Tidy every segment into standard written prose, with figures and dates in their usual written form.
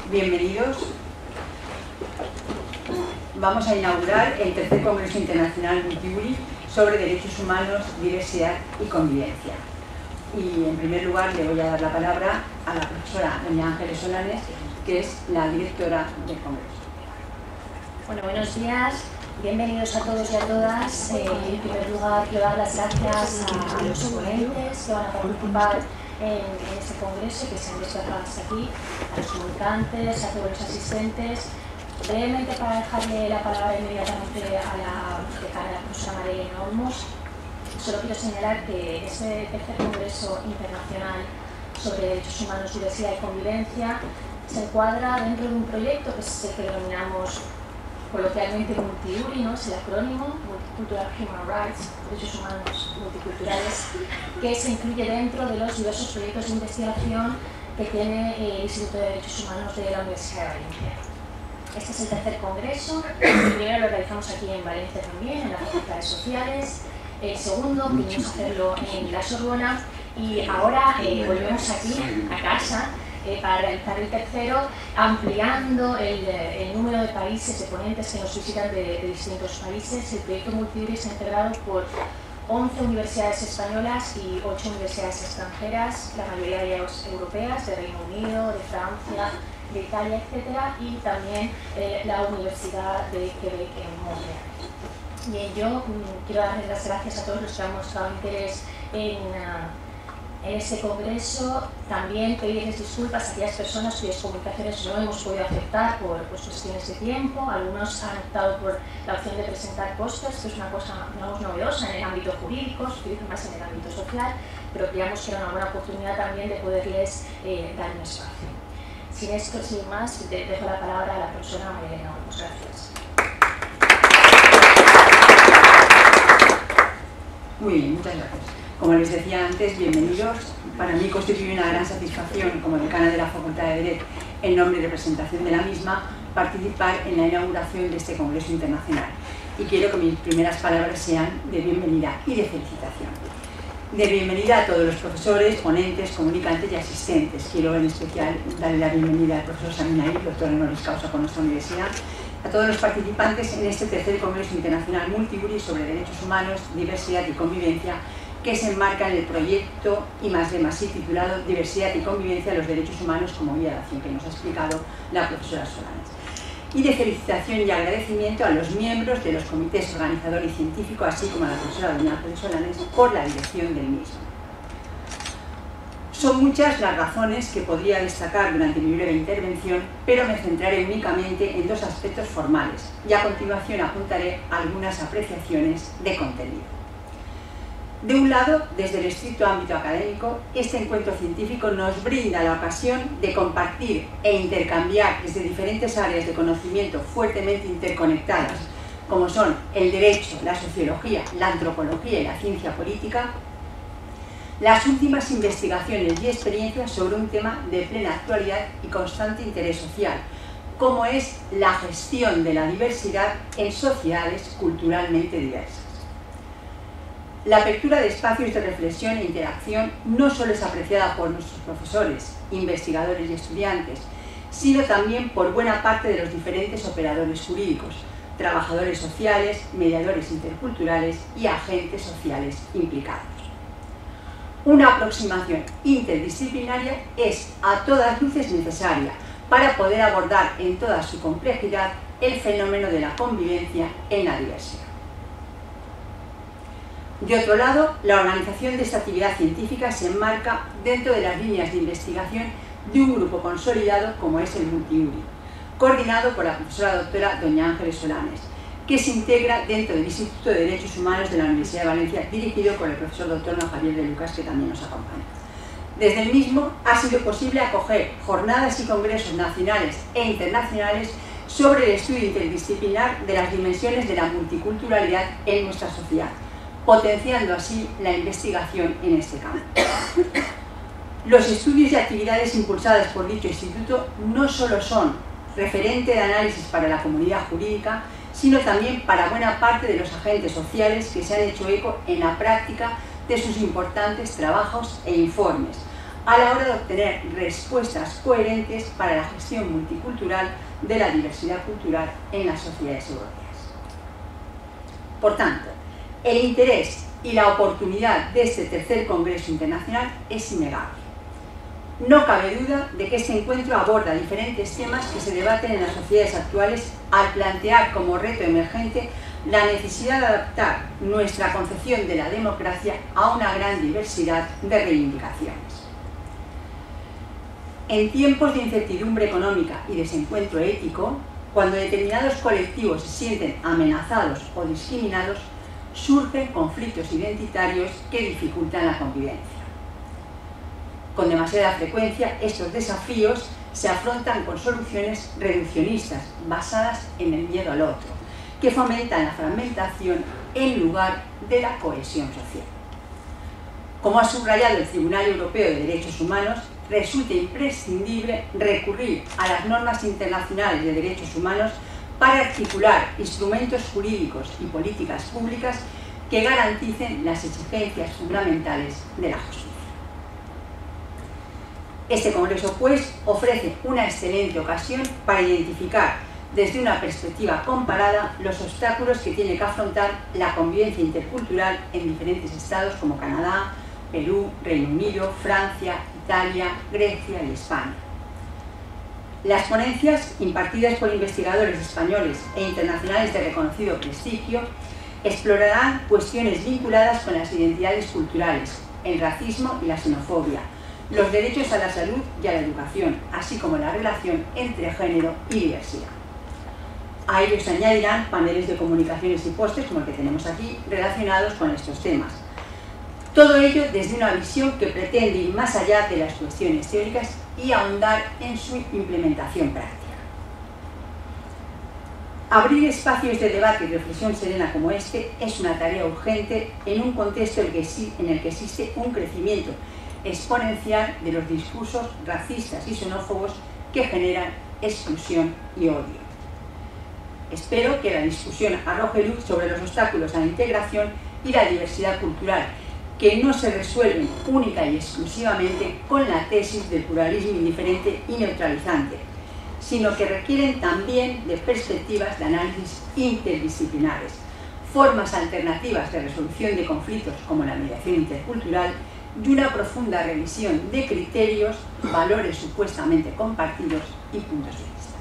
Bienvenidos. Vamos a inaugurar el tercer Congreso Internacional Multiuri sobre Derechos Humanos, Diversidad y Convivencia. Y en primer lugar le voy a dar la palabra a la profesora doña Ángeles Solanes, que es la directora del Congreso. Bueno, buenos días. Bienvenidos a todos y a todas. En primer lugar, quiero dar las gracias a los ponentes que van a participar en este congreso, que se han desplazado hasta aquí, a los comunicantes, a todos los asistentes. Brevemente, para dejarle la palabra inmediatamente a la profesora María Olmos, solo quiero señalar que este tercer Congreso Internacional sobre Derechos Humanos, Diversidad y Convivencia se encuadra dentro de un proyecto que es el que denominamos coloquialmente Multiuri, ¿no? Es el acrónimo Multicultural Human Rights, Derechos Humanos Multiculturales, que se incluye dentro de los diversos proyectos de investigación que tiene el Instituto de Derechos Humanos de la Universidad de Valencia. Este es el tercer congreso. El primero lo realizamos aquí en Valencia también, en las Facultades Sociales. El segundo pudimos hacerlo en la Sorbona y ahora volvemos aquí a casa para realizar el tercero, ampliando el número de países, de ponentes que nos visitan de distintos países. El proyecto Multiuri está integrado por 11 universidades españolas y 8 universidades extranjeras, la mayoría de ellas europeas, de Reino Unido, de Francia, de Italia, etc. Y también la Universidad de Quebec en Montreal. Bien, yo quiero darles las gracias a todos los que han mostrado interés en este congreso. También pedirles disculpas a aquellas personas cuyas comunicaciones no hemos podido aceptar por cuestiones de tiempo. Algunos han optado por la opción de presentar pósters, que es una cosa, digamos, novedosa en el ámbito jurídico, se utiliza más en el ámbito social, pero creíamos que era una buena oportunidad también de poderles dar un espacio. Sin esto, sin más, dejo la palabra a la profesora María Elena Olmos. Gracias. Muy bien, muchas gracias. Como les decía antes, bienvenidos. Para mí constituye una gran satisfacción, como decana de la Facultad de Derecho, en nombre y representación de la misma, participar en la inauguración de este Congreso Internacional. Y quiero que mis primeras palabras sean de bienvenida y de felicitación. De bienvenida a todos los profesores, ponentes, comunicantes y asistentes. Quiero en especial darle la bienvenida al profesor Saminaí, doctor honoris causa por nuestra universidad, a todos los participantes en este tercer Congreso Internacional Multiuri sobre Derechos Humanos, Diversidad y Convivencia, que se enmarca en el proyecto I+D+I titulado Diversidad y Convivencia de los Derechos Humanos como Vía de Acción, que nos ha explicado la profesora Solanes. Y de felicitación y agradecimiento a los miembros de los comités organizador y científico, así como a la profesora doña Ángeles Solanes, por la dirección del mismo. Son muchas las razones que podría destacar durante mi breve intervención, pero me centraré únicamente en dos aspectos formales y a continuación apuntaré algunas apreciaciones de contenido. De un lado, desde el estricto ámbito académico, este encuentro científico nos brinda la ocasión de compartir e intercambiar desde diferentes áreas de conocimiento fuertemente interconectadas, como son el derecho, la sociología, la antropología y la ciencia política, las últimas investigaciones y experiencias sobre un tema de plena actualidad y constante interés social, como es la gestión de la diversidad en sociedades culturalmente diversas. La apertura de espacios de reflexión e interacción no solo es apreciada por nuestros profesores, investigadores y estudiantes, sino también por buena parte de los diferentes operadores jurídicos, trabajadores sociales, mediadores interculturales y agentes sociales implicados. Una aproximación interdisciplinaria es a todas luces necesaria para poder abordar en toda su complejidad el fenómeno de la convivencia en la diversidad. De otro lado, la organización de esta actividad científica se enmarca dentro de las líneas de investigación de un grupo consolidado como es el Multiuri, coordinado por la profesora doctora doña Ángeles Solanes, que se integra dentro del Instituto de Derechos Humanos de la Universidad de Valencia, dirigido por el profesor doctor don Javier de Lucas, que también nos acompaña. Desde el mismo ha sido posible acoger jornadas y congresos nacionales e internacionales sobre el estudio interdisciplinar de las dimensiones de la multiculturalidad en nuestra sociedad, potenciando así la investigación en este campo. Los estudios y actividades impulsadas por dicho instituto no solo son referente de análisis para la comunidad jurídica, sino también para buena parte de los agentes sociales que se han hecho eco en la práctica de sus importantes trabajos e informes, a la hora de obtener respuestas coherentes para la gestión multicultural de la diversidad cultural en las sociedades europeas. Por tanto, el interés y la oportunidad de este tercer Congreso Internacional es innegable. No cabe duda de que este encuentro aborda diferentes temas que se debaten en las sociedades actuales al plantear como reto emergente la necesidad de adaptar nuestra concepción de la democracia a una gran diversidad de reivindicaciones. En tiempos de incertidumbre económica y desencuentro ético, cuando determinados colectivos se sienten amenazados o discriminados, surgen conflictos identitarios que dificultan la convivencia. Con demasiada frecuencia, estos desafíos se afrontan con soluciones reduccionistas, basadas en el miedo al otro, que fomentan la fragmentación en lugar de la cohesión social. Como ha subrayado el Tribunal Europeo de Derechos Humanos, resulta imprescindible recurrir a las normas internacionales de derechos humanos para articular instrumentos jurídicos y políticas públicas que garanticen las exigencias fundamentales de la justicia. Este Congreso, pues, ofrece una excelente ocasión para identificar desde una perspectiva comparada los obstáculos que tiene que afrontar la convivencia intercultural en diferentes estados como Canadá, Perú, Reino Unido, Francia, Italia, Grecia y España. Las ponencias, impartidas por investigadores españoles e internacionales de reconocido prestigio, explorarán cuestiones vinculadas con las identidades culturales, el racismo y la xenofobia, los derechos a la salud y a la educación, así como la relación entre género y diversidad. A ellos se añadirán paneles de comunicaciones y pósters, como el que tenemos aquí, relacionados con estos temas. Todo ello desde una visión que pretende ir más allá de las cuestiones teóricas y ahondar en su implementación práctica. Abrir espacios de debate y reflexión serena como este es una tarea urgente en un contexto en el que existe un crecimiento exponencial de los discursos racistas y xenófobos que generan exclusión y odio. Espero que la discusión arroje luz sobre los obstáculos a la integración y la diversidad cultural, que no se resuelven única y exclusivamente con la tesis del pluralismo indiferente y neutralizante, sino que requieren también de perspectivas de análisis interdisciplinares, formas alternativas de resolución de conflictos como la mediación intercultural y una profunda revisión de criterios, valores supuestamente compartidos y puntos de vista.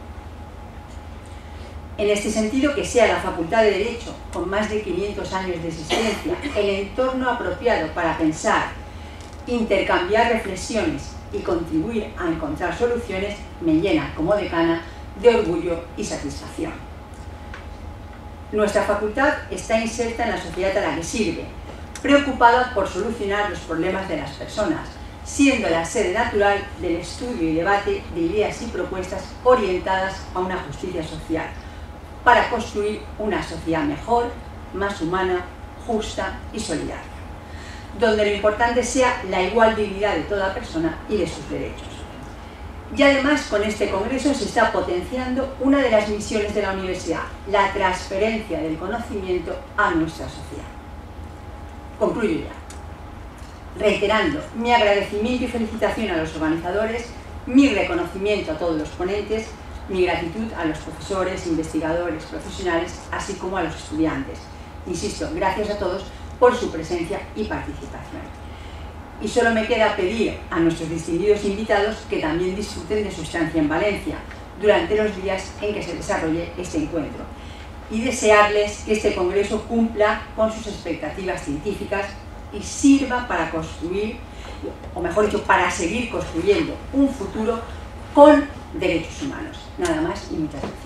En este sentido, que sea la Facultad de Derecho, con más de 500 años de existencia, el entorno apropiado para pensar, intercambiar reflexiones y contribuir a encontrar soluciones, me llena como decana de orgullo y satisfacción. Nuestra facultad está inserta en la sociedad a la que sirve, preocupada por solucionar los problemas de las personas, siendo la sede natural del estudio y debate de ideas y propuestas orientadas a una justicia social, para construir una sociedad mejor, más humana, justa y solidaria, donde lo importante sea la igual dignidad de toda persona y de sus derechos. Y además, con este Congreso se está potenciando una de las misiones de la universidad, la transferencia del conocimiento a nuestra sociedad. Concluyo ya, reiterando mi agradecimiento y felicitación a los organizadores, mi reconocimiento a todos los ponentes, mi gratitud a los profesores, investigadores, profesionales, así como a los estudiantes. Insisto, gracias a todos por su presencia y participación. Y solo me queda pedir a nuestros distinguidos invitados que también disfruten de su estancia en Valencia durante los días en que se desarrolle este encuentro y desearles que este congreso cumpla con sus expectativas científicas y sirva para construir, o mejor dicho, para seguir construyendo un futuro con derechos humanos. Nada más y muchas gracias.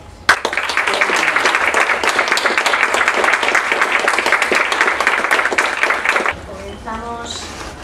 Comenzamos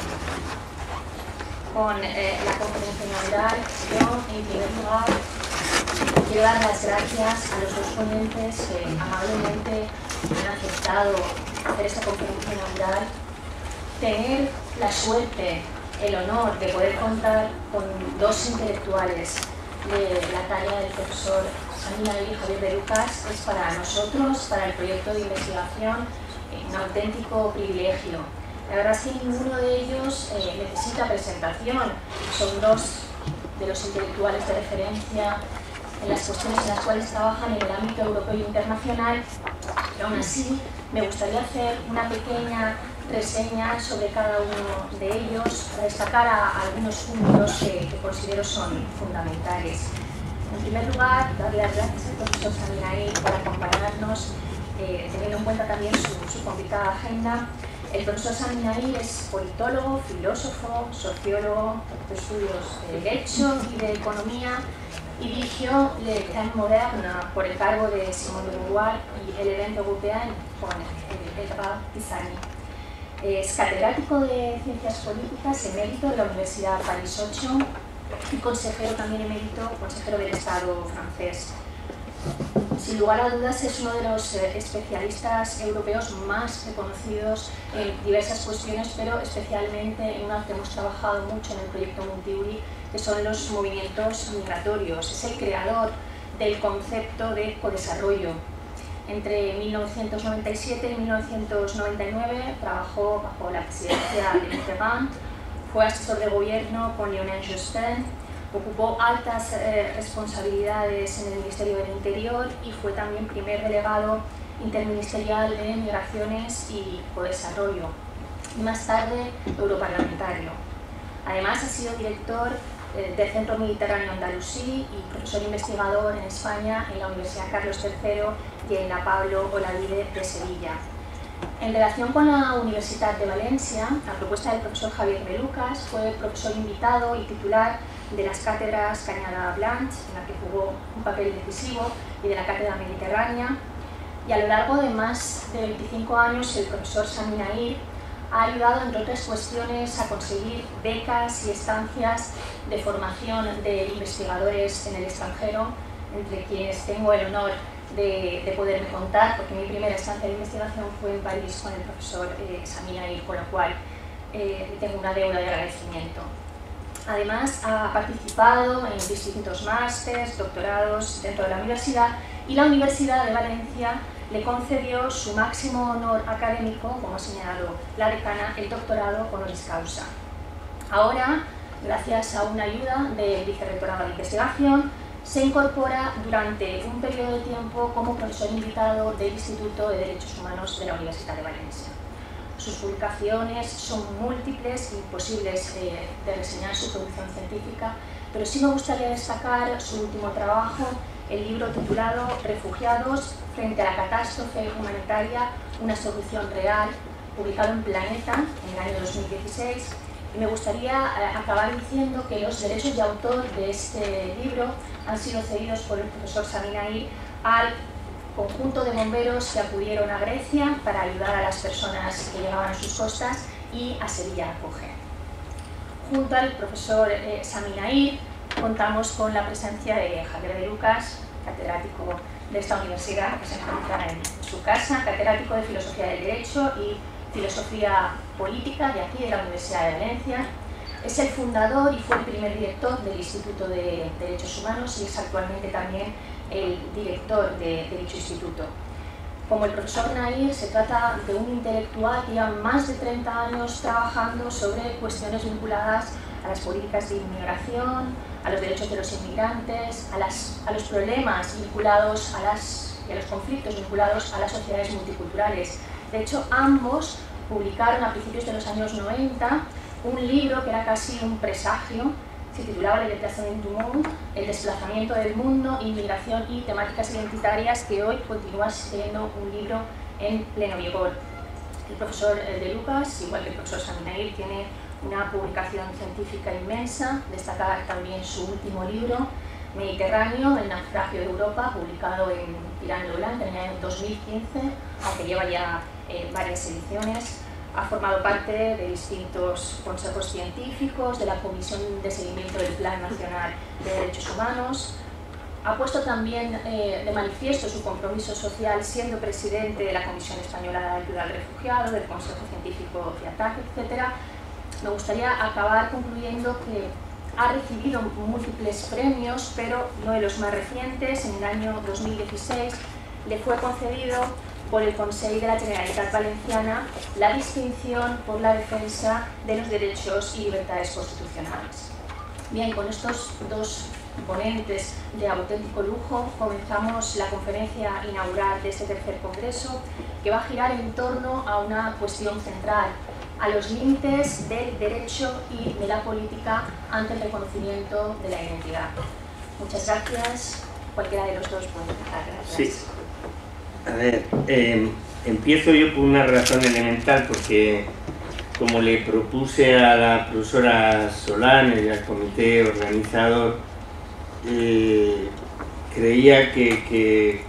con la conferencia inaugural. Yo, en primer lugar, quiero dar las gracias a los dos ponentes que amablemente han aceptado hacer esta conferencia inaugural. Tener la suerte, el honor de poder contar con dos intelectuales de la talla del profesor Samina y Javier de Lucas es para nosotros, para el proyecto de investigación, un auténtico privilegio. La verdad es que ninguno de ellos necesita presentación. Son dos de los intelectuales de referencia en las cuestiones en las cuales trabajan en el ámbito europeo e internacional, pero aún así me gustaría hacer una pequeña reseña sobre cada uno de ellos para destacar algunos puntos que considero son fundamentales. En primer lugar, darle las gracias al profesor Saminaí por acompañarnos, teniendo en cuenta también su complicada agenda. El profesor Saminaí es politólogo, filósofo, sociólogo, de estudios de Derecho y de Economía, y dirigió Le Temps Moderne por el cargo de Simone de Beauvoir y El Event Européen con Edouard Pisani. Es catedrático de Ciencias Políticas emérito de la Universidad Paris 8 y consejero también emérito, consejero del Estado francés. Sin lugar a dudas es uno de los especialistas europeos más reconocidos en diversas cuestiones, pero especialmente en una que hemos trabajado mucho en el proyecto Monteuri, que son los movimientos migratorios. Es el creador del concepto de codesarrollo. Entre 1997 y 1999 trabajó bajo la presidencia de Mitterrand, fue asesor de gobierno con Lionel Jospin, ocupó altas responsabilidades en el Ministerio del Interior y fue también primer delegado interministerial de Migraciones y Codesarrollo, y más tarde europarlamentario. Además ha sido director del Centro Mediterráneo Andalusí y profesor investigador en España en la Universidad Carlos III y en la Pablo Olavide de Sevilla. En relación con la Universidad de Valencia, a propuesta del profesor Javier de Lucas, fue profesor invitado y titular de las cátedras Cañada Blanche, en la que jugó un papel decisivo, y de la Cátedra Mediterránea. Y a lo largo de más de 25 años, el profesor Saminaí ha ayudado, entre otras cuestiones, a conseguir becas y estancias de formación de investigadores en el extranjero, entre quienes tengo el honor de poderme contar, porque mi primera estancia de investigación fue en París con el profesor Saminaí, con lo cual tengo una deuda de agradecimiento. Además, ha participado en distintos másteres, doctorados dentro de la universidad, y la Universidad de Valencia le concedió su máximo honor académico, como ha señalado la decana, el doctorado honoris causa. Ahora, gracias a una ayuda del vicerrectorado de investigación, se incorpora durante un periodo de tiempo como profesor invitado del Instituto de Derechos Humanos de la Universidad de Valencia. Sus publicaciones son múltiples, imposibles de reseñar su producción científica, pero sí me gustaría destacar su último trabajo, el libro titulado Refugiados frente a la catástrofe humanitaria, una solución real, publicado en Planeta en el año 2016. Y me gustaría acabar diciendo que los derechos de autor de este libro han sido cedidos por el profesor Saminaí al conjunto de bomberos que acudieron a Grecia para ayudar a las personas que llegaban a sus costas y a Sevilla Acoge. Junto al profesor Saminaí contamos con la presencia de Javier de Lucas, catedrático de esta universidad que se encuentra en su casa, catedrático de Filosofía del Derecho y Filosofía Política de aquí, de la Universidad de Valencia. Es el fundador y fue el primer director del Instituto de Derechos Humanos y es actualmente también el director de dicho instituto. Como el profesor Nair, se trata de un intelectual que lleva más de 30 años trabajando sobre cuestiones vinculadas a las políticas de inmigración, a los derechos de los inmigrantes, a los problemas vinculados y a los conflictos vinculados a las sociedades multiculturales. De hecho, ambos publicaron a principios de los años 90 un libro que era casi un presagio, se titulaba Le Déplacement du Monde, el desplazamiento del mundo, inmigración y temáticas identitarias, que hoy continúa siendo un libro en pleno vigor. El profesor de Lucas, igual que el profesor Saminaí, tiene una publicación científica inmensa, destacar también su último libro, Mediterráneo, el naufragio de Europa, publicado en Tirán lo Blanc en el año 2015, aunque lleva ya varias ediciones. Ha formado parte de distintos consejos científicos, de la Comisión de Seguimiento del Plan Nacional de Derechos Humanos. Ha puesto también de manifiesto su compromiso social siendo presidente de la Comisión Española de Ayuda al Refugiado, del Consejo Científico FIATAC, etc. Me gustaría acabar concluyendo que ha recibido múltiples premios, pero uno de los más recientes, en el año 2016, le fue concedido por el Consell de la Generalitat Valenciana la distinción por la defensa de los derechos y libertades constitucionales. Bien, con estos dos ponentes de auténtico lujo comenzamos la conferencia inaugural de este tercer congreso, que va a girar en torno a una cuestión central: a los límites del derecho y de la política ante el reconocimiento de la identidad. Muchas gracias. Cualquiera de los dos puede empezar. Gracias. Sí. A ver, empiezo yo por una razón elemental, porque como le propuse a la profesora Solán y al comité organizador, creía que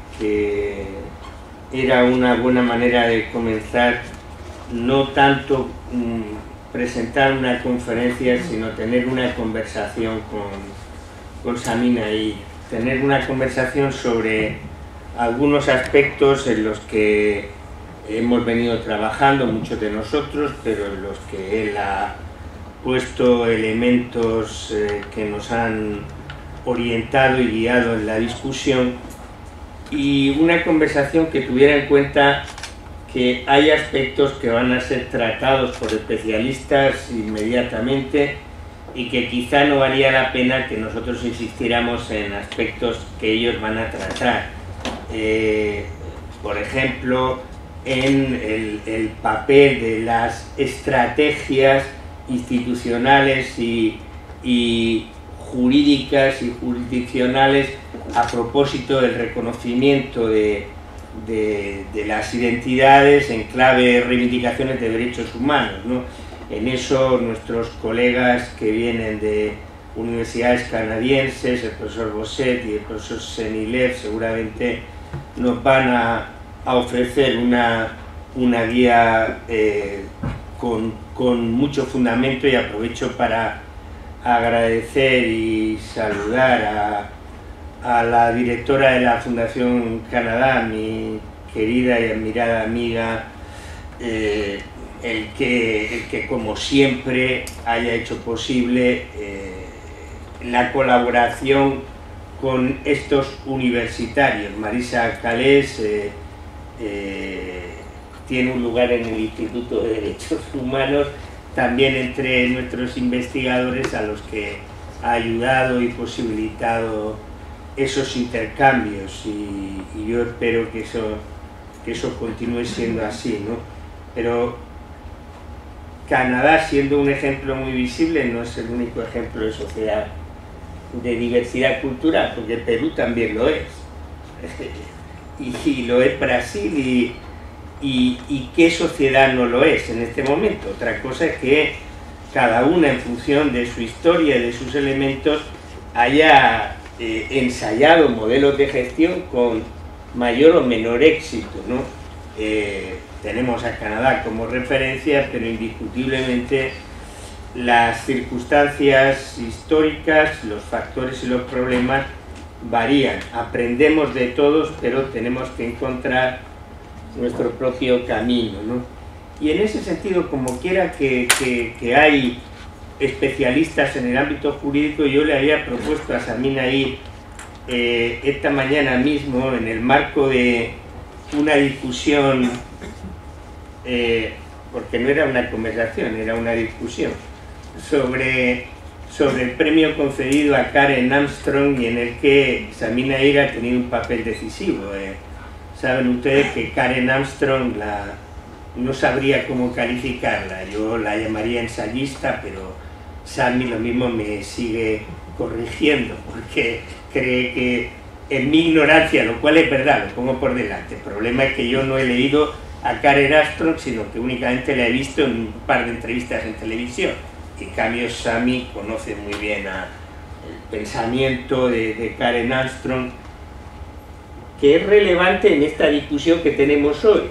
era una buena manera de comenzar, no tanto presentar una conferencia, sino tener una conversación con Samina y tener una conversación sobre algunos aspectos en los que hemos venido trabajando muchos de nosotros, pero en los que él ha puesto elementos que nos han orientado y guiado en la discusión, y una conversación que tuviera en cuenta que hay aspectos que van a ser tratados por especialistas inmediatamente y que quizá no valía la pena que nosotros insistiéramos en aspectos que ellos van a tratar. Por ejemplo, en el papel de las estrategias institucionales y jurídicas y jurisdiccionales a propósito del reconocimiento de las identidades en clave de reivindicaciones de derechos humanos, ¿no? En eso nuestros colegas que vienen de universidades canadienses, el profesor Bosset y el profesor Senilev, seguramente nos van a ofrecer una guía con mucho fundamento, y aprovecho para agradecer y saludar a la directora de la Fundación Canadá, mi querida y admirada amiga, el que como siempre haya hecho posible la colaboración con estos universitarios. Marisa Calés tiene un lugar en el Instituto de Derechos Humanos, también entre nuestros investigadores, a los que ha ayudado y posibilitado esos intercambios, y yo espero que eso continúe siendo así, ¿no? Pero Canadá, siendo un ejemplo muy visible, no es el único ejemplo de sociedad de diversidad cultural, porque Perú también lo es, y lo es Brasil, y qué sociedad no lo es en este momento. Otra cosa es que cada una, en función de su historia y de sus elementos, haya ensayado modelos de gestión con mayor o menor éxito, ¿no? Tenemos a Canadá como referencia, pero indiscutiblemente las circunstancias históricas, los factores y los problemas varían. Aprendemos de todos, pero tenemos que encontrar nuestro propio camino, ¿no? Y en ese sentido, como quiera que hay especialistas en el ámbito jurídico, yo le había propuesto a Samina ir esta mañana mismo, en el marco de una discusión, porque no era una conversación, era una discusión, sobre el premio concedido a Karen Armstrong, y en el que Samina Ira ha tenido un papel decisivo. Saben ustedes que Karen Armstrong no sabría cómo calificarla, yo la llamaría ensayista, pero Sami lo mismo me sigue corrigiendo, porque cree que en mi ignorancia, lo cual es verdad, lo pongo por delante. El problema es que yo no he leído a Karen Armstrong, sino que únicamente la he visto en un par de entrevistas en televisión. En cambio, Sami conoce muy bien el pensamiento de Karen Armstrong, que es relevante en esta discusión que tenemos hoy.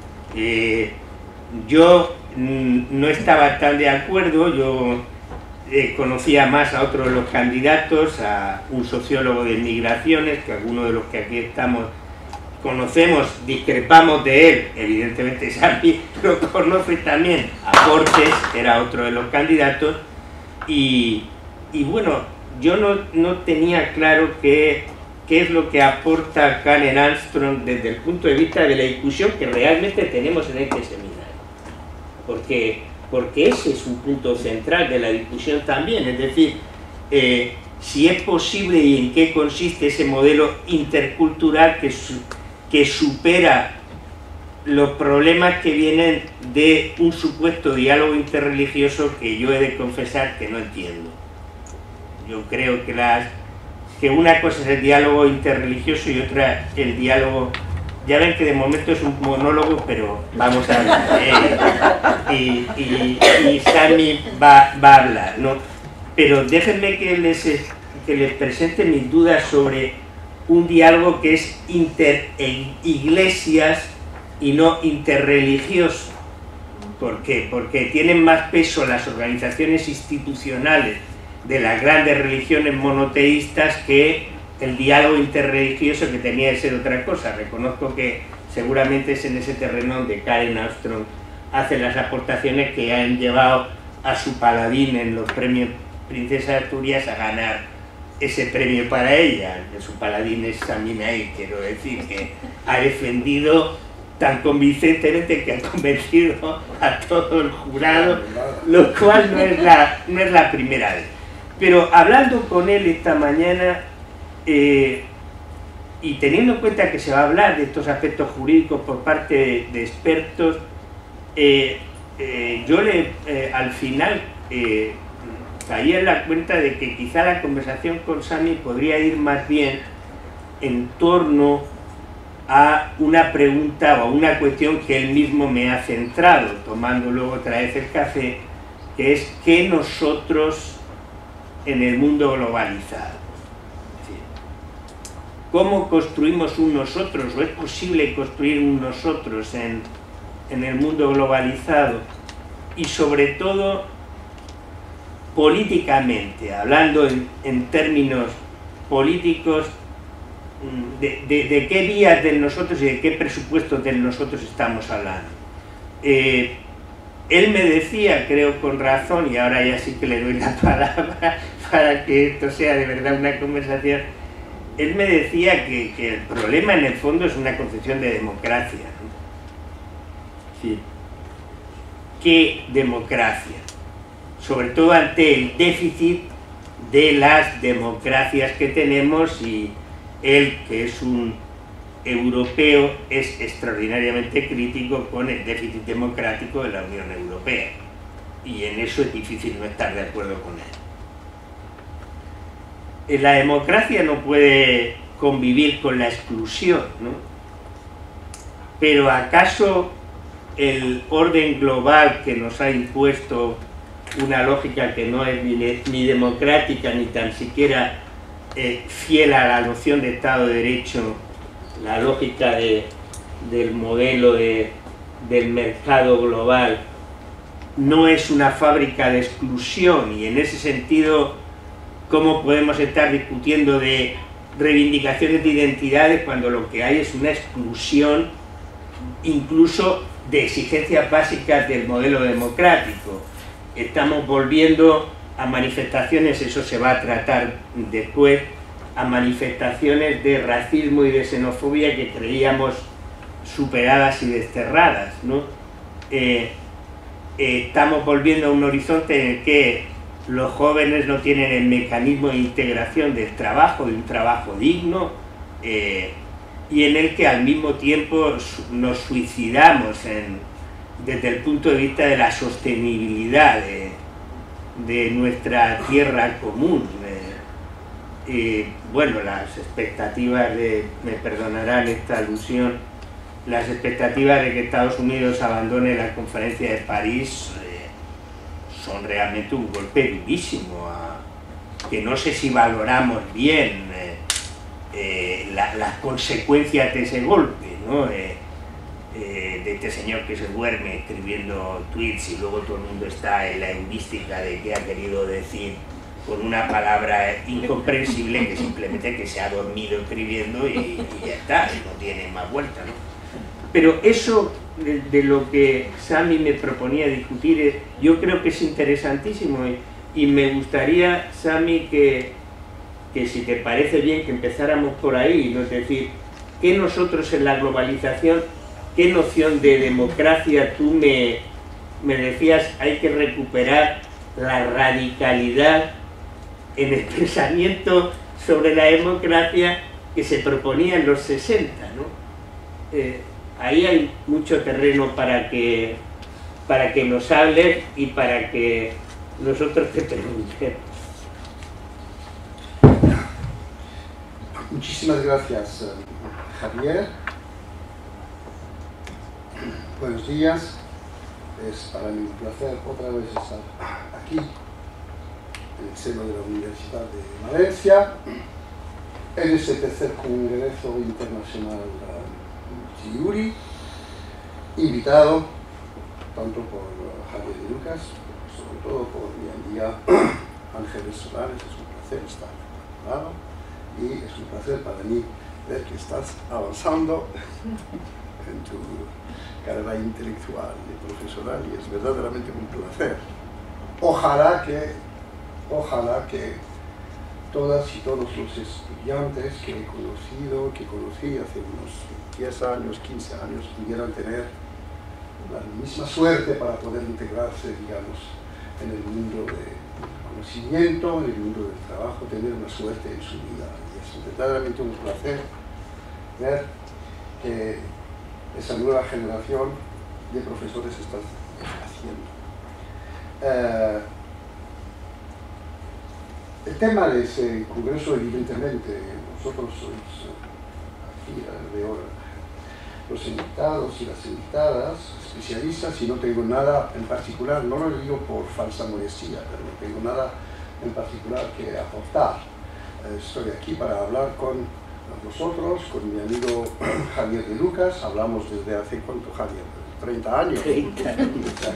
Yo no estaba tan de acuerdo, yo conocía más a otro de los candidatos, a un sociólogo de migraciones, que algunos de los que aquí estamos conocemos, discrepamos de él, evidentemente Sami lo conoce también, a Portes, era otro de los candidatos, y bueno, yo no tenía claro que qué es lo que aporta Karen Armstrong desde el punto de vista de la discusión que realmente tenemos en este seminario. Porque ese es un punto central de la discusión también, es decir, si es posible y en qué consiste ese modelo intercultural que supera los problemas que vienen de un supuesto diálogo interreligioso que yo he de confesar que no entiendo. Yo creo que una cosa es el diálogo interreligioso y otra el diálogo... Ya ven que de momento es un monólogo, pero vamos a ver. Y Sami va a hablar, ¿no? Pero déjenme que les presente mis dudas sobre un diálogo que es interiglesias y no interreligioso. ¿Por qué? Porque tienen más peso las organizaciones institucionales de las grandes religiones monoteístas que el diálogo interreligioso, que tenía que ser otra cosa. Reconozco que seguramente es en ese terreno donde Karen Armstrong hace las aportaciones que han llevado a su paladín en los premios Princesa de Asturias a ganar ese premio para ella. Que su paladín es Sami Naik, quiero decir, que ha defendido tan convincentemente que ha convencido a todo el jurado, lo cual no es la primera vez. Pero hablando con él esta mañana, y teniendo en cuenta que se va a hablar de estos aspectos jurídicos por parte de expertos, yo al final caí en la cuenta de que quizá la conversación con Sami podría ir más bien en torno a una pregunta o a una cuestión que él mismo me ha centrado, tomando luego otra vez el café, que es ¿qué nosotros en el mundo globalizado? ¿Cómo construimos un nosotros? ¿O es posible construir un nosotros en el mundo globalizado? Y sobre todo, políticamente, hablando en términos políticos, de qué vías del nosotros y de qué presupuestos del nosotros estamos hablando. Él me decía, creo con razón, y ahora ya sí que le doy la palabra para que esto sea de verdad una conversación, él me decía que el problema en el fondo es una concepción de democracia, ¿no? Sí. ¿Qué democracia? Sobre todo ante el déficit de las democracias que tenemos, y él, que es un europeo, es extraordinariamente crítico con el déficit democrático de la Unión Europea, y en eso es difícil no estar de acuerdo con él. La democracia no puede convivir con la exclusión, ¿no? Pero ¿acaso el orden global que nos ha impuesto una lógica que no es ni democrática ni tan siquiera fiel a la noción de Estado de Derecho, la lógica del modelo del mercado global, no es una fábrica de exclusión? Y en ese sentido, ¿cómo podemos estar discutiendo de reivindicaciones de identidades cuando lo que hay es una exclusión incluso de exigencias básicas del modelo democrático? Estamos volviendo a manifestaciones, eso se va a tratar después, a manifestaciones de racismo y de xenofobia que creíamos superadas y desterradas, ¿no? Estamos volviendo a un horizonte en el que los jóvenes no tienen el mecanismo de integración del trabajo, de un trabajo digno, y en el que al mismo tiempo nos suicidamos desde el punto de vista de la sostenibilidad de nuestra tierra común. Bueno, las expectativas me perdonarán esta alusión, las expectativas de que Estados Unidos abandone la conferencia de París son realmente un golpe durísimo, que no sé si valoramos bien las consecuencias de ese golpe, ¿no? De este señor que se duerme escribiendo tweets y luego todo el mundo está en la heurística de qué ha querido decir con una palabra incomprensible, que simplemente que se ha dormido escribiendo y ya está, y no tiene más vuelta, ¿no? Pero eso de lo que Sami me proponía discutir, yo creo que es interesantísimo, y me gustaría, Sami, que que si te parece bien que empezáramos por ahí, ¿no? Es decir, que nosotros en la globalización, ¿qué noción de democracia tú me decías? Hay que recuperar la radicalidad en el pensamiento sobre la democracia que se proponía en los 60, ¿no? Ahí hay mucho terreno para que nos hables y para que nosotros te preguntemos. Muchísimas gracias, Javier. Buenos días. Es para mí un placer otra vez estar aquí, en el seno de la Universidad de Valencia, en este tercer Congreso Internacional Multiuri, invitado tanto por Javier de Lucas, sobre todo por mi amiga Ángeles Solares. Es un placer estar al lado y es un placer para mí ver que estás avanzando en tu carrera intelectual y profesional, y es verdaderamente un placer. Ojalá que todas y todos los estudiantes que he conocido, que conocí hace unos 10 años, 15 años, pudieran tener la misma suerte para poder integrarse, digamos, en el mundo del conocimiento, en el mundo del trabajo, tener una suerte en su vida. Y es verdaderamente un placer ver que esa nueva generación de profesores está haciendo. El tema de ese congreso, evidentemente, nosotros sois aquí alrededor, los invitados y las invitadas, especialistas, y no tengo nada en particular, no lo digo por falsa modestia, pero no tengo nada en particular que aportar. Estoy aquí para hablar con vosotros, con mi amigo Javier de Lucas. Hablamos desde hace, ¿cuánto, Javier? 30 años. 30 años.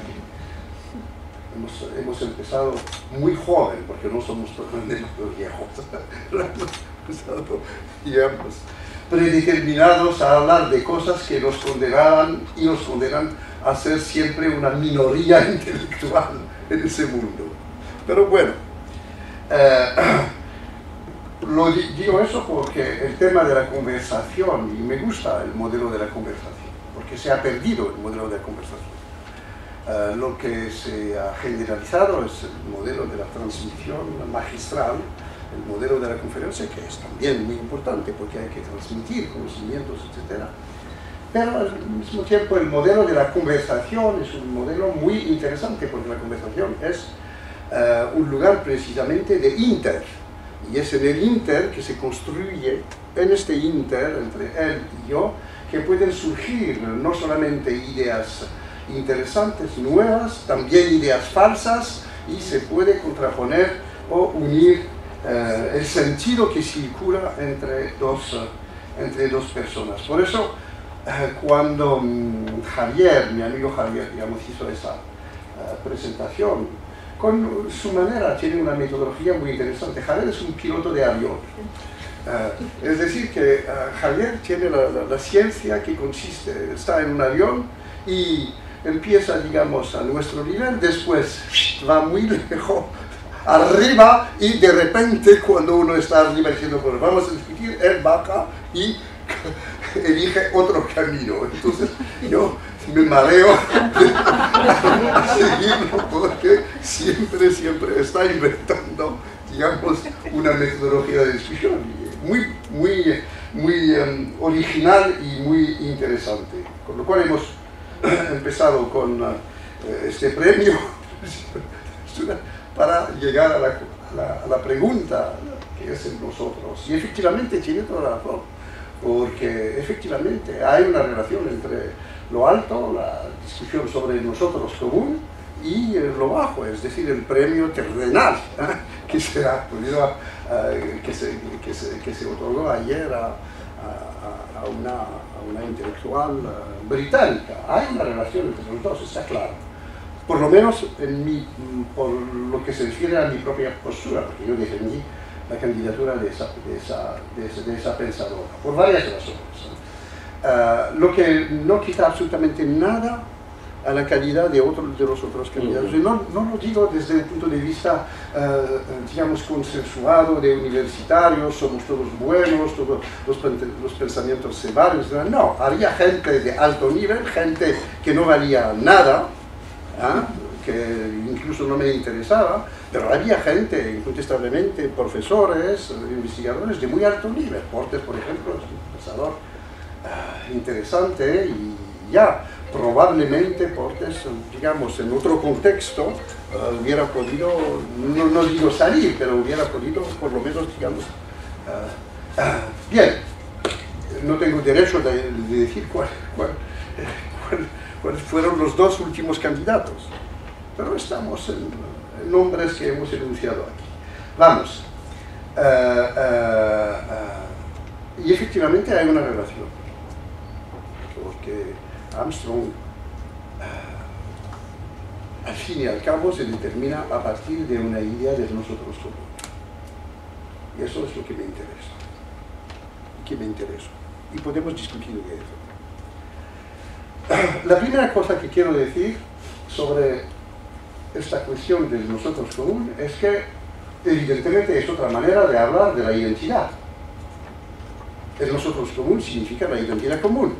Hemos empezado muy joven, porque no somos totalmente viejos. Hemos empezado, digamos, predeterminados a hablar de cosas que nos condenaban y nos condenan a ser siempre una minoría intelectual en ese mundo. Pero bueno, digo eso porque el tema de la conversación, y me gusta el modelo de la conversación, porque se ha perdido el modelo de la conversación. Lo que se ha generalizado es el modelo de la transmisión magistral, el modelo de la conferencia, que es también muy importante porque hay que transmitir conocimientos, etc. Pero al mismo tiempo el modelo de la conversación es un modelo muy interesante, porque la conversación es un lugar precisamente de inter, y es en el inter que se construye, en este inter entre él y yo, que pueden surgir no solamente ideas interesantes, nuevas, también ideas falsas, y se puede contraponer o unir el sentido que circula entre dos personas. Por eso, cuando Javier, mi amigo Javier, digamos, hizo esa presentación, con su manera tiene una metodología muy interesante. Javier es un piloto de avión. Es decir, que Javier tiene la ciencia que consiste, está en un avión y empieza, digamos, a nuestro nivel, después va muy lejos, arriba, y de repente cuando uno está arriba diciendo, pues vamos a discutir, él baja y elige otro camino. Entonces yo me mareo a seguirlo, porque siempre está inventando, digamos, una metodología de discusión muy original y muy interesante. Con lo cual hemos empezado con este premio para llegar a la pregunta que es en nosotros. Y efectivamente tiene toda la razón, porque efectivamente hay una relación entre lo alto, la discusión sobre nosotros común, y lo bajo, es decir, el premio terrenal que se ha podido, que se otorgó ayer a una intelectual británica. Hay una relación entre los dos, está claro. Por lo menos por lo que se refiere a mi propia postura, porque yo defendí la candidatura de esa pensadora, por varias razones. Lo que no quita absolutamente nada a la calidad de los otros candidatos. Y no lo digo desde el punto de vista, digamos, consensuado de universitarios, somos todos buenos, todos los pensamientos se valen. No, había gente de alto nivel, gente que no valía nada, que incluso no me interesaba, pero había gente, incontestablemente, profesores, investigadores de muy alto nivel. Portes, por ejemplo, es un pensador interesante y ya. Probablemente Portes, digamos, en otro contexto, hubiera podido, no digo salir, pero hubiera podido, por lo menos, digamos, bien, no tengo derecho de decir cuáles fueron los dos últimos candidatos, pero estamos en nombres que hemos enunciado aquí. Vamos, y efectivamente hay una relación, porque Armstrong, al fin y al cabo, se determina a partir de una idea de nosotros comunes. Y eso es lo que me interesa. Y podemos discutir de eso. La primera cosa que quiero decir sobre esta cuestión del nosotros común es que, evidentemente, es otra manera de hablar de la identidad. El nosotros común significa la identidad común.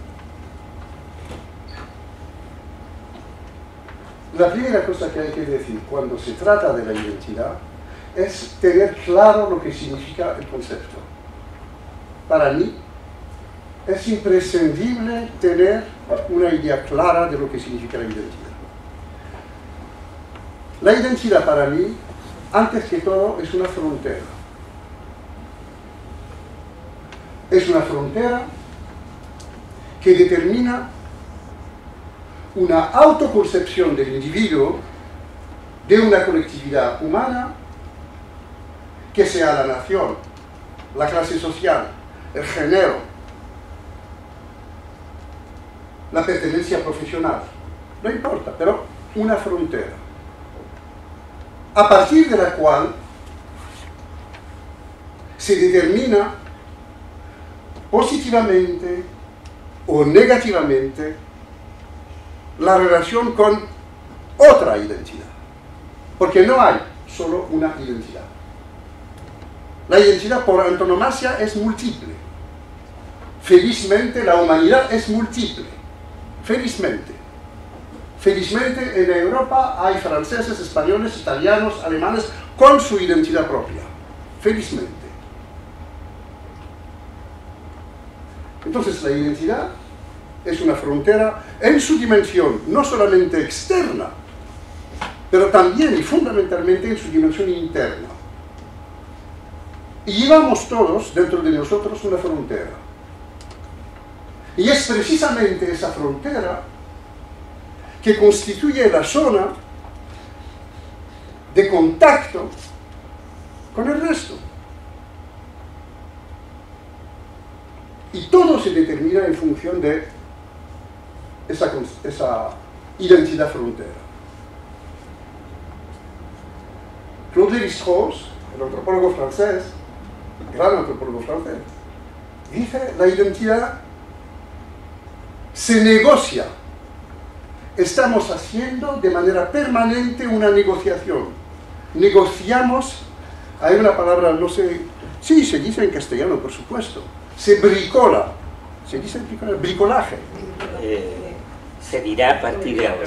La primera cosa que hay que decir cuando se trata de la identidad es tener claro lo que significa el concepto. Para mí, es imprescindible tener una idea clara de lo que significa la identidad. La identidad para mí, antes que todo, es una frontera. Es una frontera que determina una autoconcepción del individuo, de una colectividad humana, que sea la nación, la clase social, el género, la pertenencia profesional, no importa, pero una frontera, a partir de la cual se determina positivamente o negativamente la relación con otra identidad, porque no hay solo una identidad. La identidad por antonomasia es múltiple. Felizmente la humanidad es múltiple. Felizmente. Felizmente en Europa hay franceses, españoles, italianos, alemanes con su identidad propia. Felizmente. Entonces la identidad es una frontera en su dimensión, no solamente externa, pero también y fundamentalmente en su dimensión interna. Y llevamos todos dentro de nosotros una frontera. Y es precisamente esa frontera que constituye la zona de contacto con el resto. Y todo se determina en función de esa identidad frontera. Claude Lévi-Strauss, el antropólogo francés, gran antropólogo francés, dice: la identidad se negocia. Estamos haciendo de manera permanente una negociación. Negociamos, hay una palabra, no sé, sí, se dice en castellano, por supuesto, se bricola. ¿Se dice bricolaje? Se dirá a partir de ahora.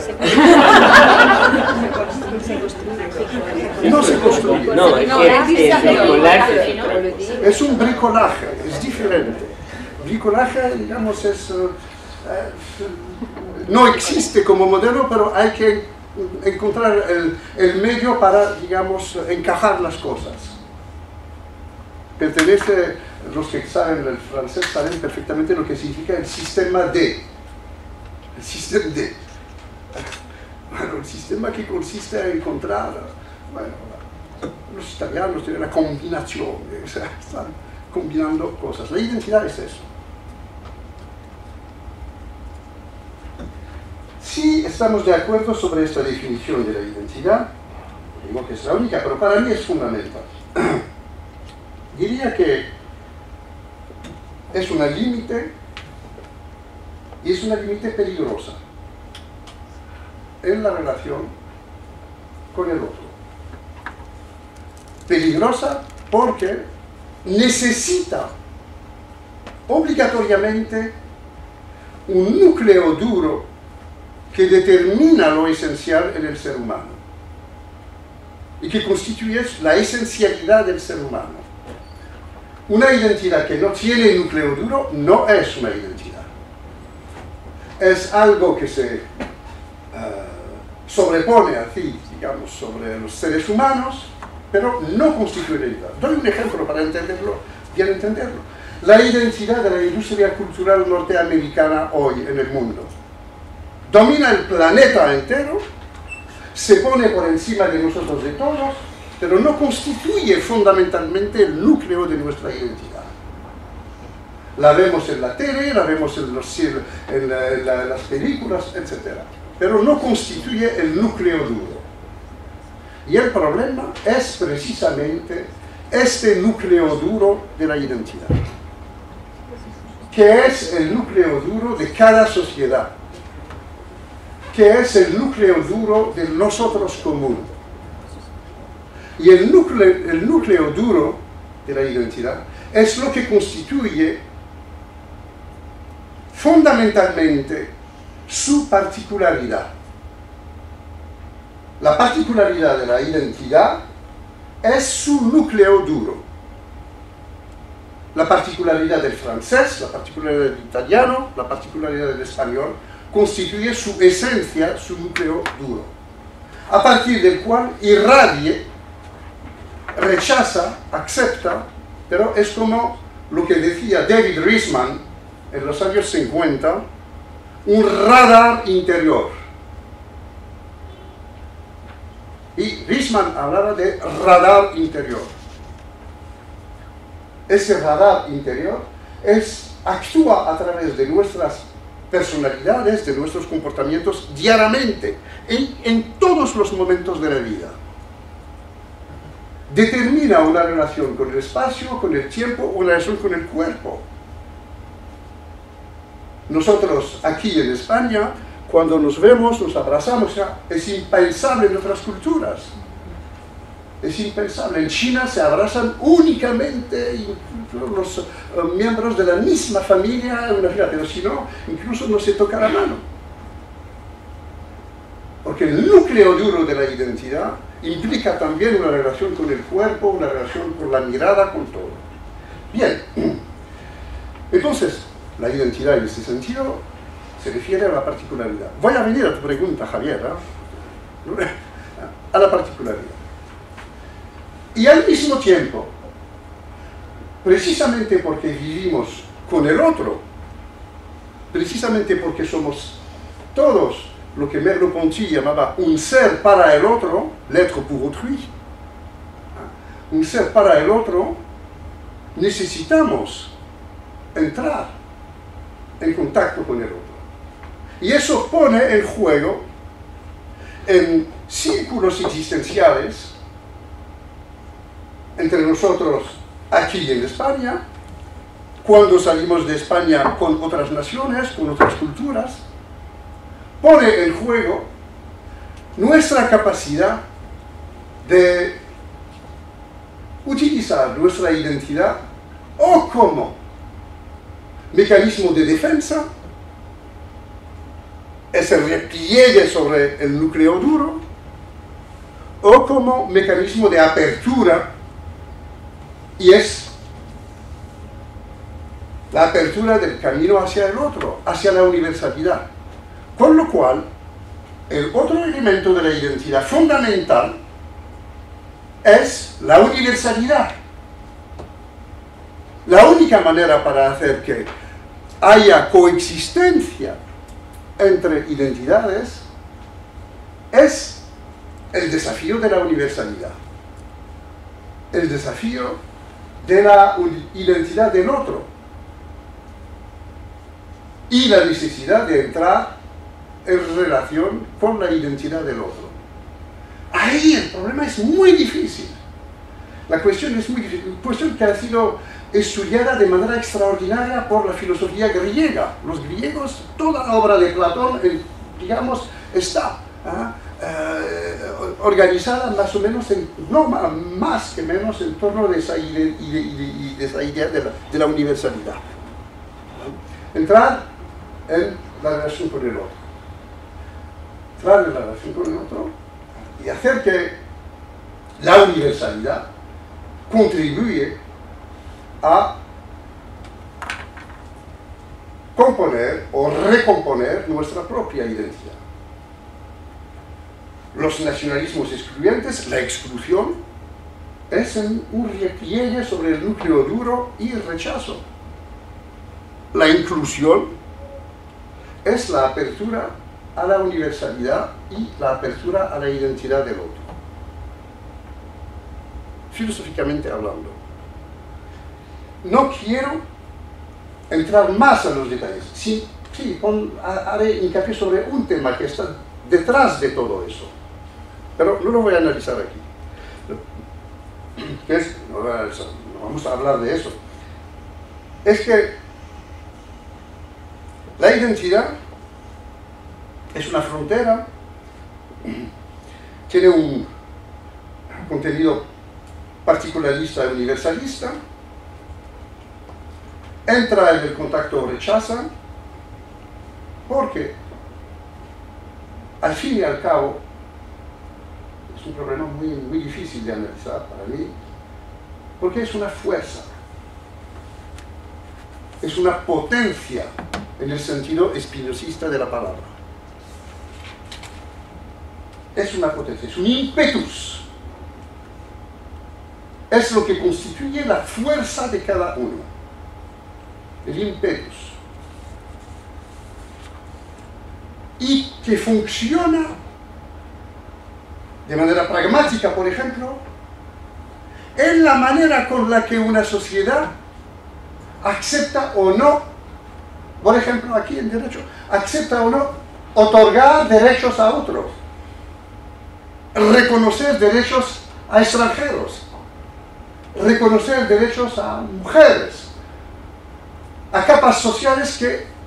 No se construye. No, bricolaje. Es un bricolaje, es diferente. Bricolaje, digamos, es... no existe como modelo, pero hay que encontrar el medio para, digamos, encajar las cosas. Pertenece, los que saben el francés saben perfectamente lo que significa el sistema D. El sistema D. Bueno, el sistema que consiste en encontrar, bueno, los italianos tienen la combinación, o sea, están combinando cosas. La identidad es eso. Sí, estamos de acuerdo sobre esta definición de la identidad, digo que es la única, pero para mí es fundamental. Diría que es una límite, y es una límite peligrosa. en la relación con el otro. Peligrosa porque necesita obligatoriamente un núcleo duro que determina lo esencial en el ser humano y que constituye la esencialidad del ser humano. Una identidad que no tiene núcleo duro no es una identidad. Es algo que se sobrepone así, digamos, sobre los seres humanos, pero no constituye identidad. Doy un ejemplo para entenderlo, bien entenderlo. La identidad de la industria cultural norteamericana hoy en el mundo domina el planeta entero, se pone por encima de nosotros de todos, pero no constituye fundamentalmente el núcleo de nuestra identidad. La vemos en la tele, la vemos en las películas, etc. Pero no constituye el núcleo duro. Y el problema es precisamente este núcleo duro de la identidad, que es el núcleo duro de cada sociedad, que es el núcleo duro de nosotros común. Y el núcleo duro de la identidad es lo que constituye fundamentalmente su particularidad. La particularidad de la identidad es su núcleo duro. La particularidad del francés, la particularidad del italiano, la particularidad del español constituye su esencia, su núcleo duro, a partir del cual irradie, rechaza, acepta, pero es como lo que decía David Riesman en los años 50, un radar interior. Y Riesman hablaba de radar interior. Ese radar interior actúa a través de nuestras personalidades, de nuestros comportamientos diariamente, en todos los momentos de la vida. Determina una relación con el espacio, con el tiempo, una relación con el cuerpo. Nosotros aquí en España, cuando nos vemos, nos abrazamos, es impensable en otras culturas. Es impensable. En China se abrazan únicamente los miembros de la misma familia en una fila, pero si no, incluso no se toca la mano. Porque el núcleo duro de la identidad implica también una relación con el cuerpo, una relación con la mirada, con todo. Bien, entonces, la identidad en este sentido se refiere a la particularidad. Voy a venir a tu pregunta, Javier, a la particularidad. Y al mismo tiempo, precisamente porque vivimos con el otro, precisamente porque somos todos lo que Merleau-Ponty llamaba un ser para el otro, l'être pour autrui, un ser para el otro, necesitamos entrar en contacto con el otro. Y eso pone en juego, en círculos existenciales, entre nosotros aquí en España, cuando salimos de España con otras naciones, con otras culturas, pone en juego nuestra capacidad de utilizar nuestra identidad o como mecanismo de defensa, ese repliegue sobre el núcleo duro, o como mecanismo de apertura, y es la apertura del camino hacia el otro, hacia la universalidad. Con lo cual, el otro elemento de la identidad fundamental es la universalidad. La única manera para hacer que haya coexistencia entre identidades es el desafío de la universalidad, el desafío de la identidad del otro y la necesidad de entrar en relación con la identidad del otro. Ahí el problema es muy difícil. La cuestión es muy difícil, cuestión que ha sido estudiada de manera extraordinaria por la filosofía griega. Los griegos, toda la obra de Platón, digamos, está organizada más o menos, no más que menos, en torno de esa idea de la universalidad. Entrar en la relación con el otro. Entrar en la relación con el otro y hacer que la universalidad contribuye a componer o recomponer nuestra propia identidad. Los nacionalismos excluyentes, la exclusión, es un repliegue sobre el núcleo duro y el rechazo. La inclusión es la apertura a la universalidad y la apertura a la identidad del otro. Filosóficamente hablando. No quiero entrar más a los detalles. Sí, haré hincapié sobre un tema que está detrás de todo eso. Pero no lo voy a analizar aquí. No vamos a hablar de eso. Es que la identidad es una frontera, tiene un contenido particularista y universalista, entra en el contacto o rechaza, porque al fin y al cabo es un problema muy difícil de analizar para mí, porque es una fuerza, es una potencia en el sentido espinosista de la palabra. Es una potencia, es un ímpetus. Es lo que constituye la fuerza de cada uno. El ímpetus. Y que funciona de manera pragmática, por ejemplo, en la manera con la que una sociedad acepta o no, por ejemplo, aquí en derecho, acepta o no otorgar derechos a otros, reconocer derechos a extranjeros, reconocer derechos a mujeres, a capas sociales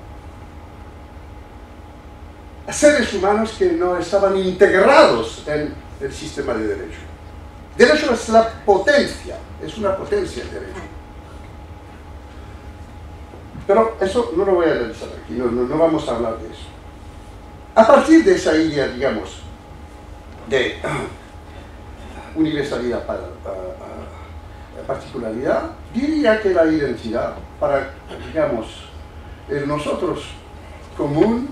a seres humanos que no estaban integrados en el sistema de derecho. Derecho es la potencia, es una potencia el derecho. Pero eso no lo voy a analizar aquí, no vamos a hablar de eso. A partir de esa idea, digamos, de universalidad para particularidad, diría que la identidad para, digamos, el nosotros común,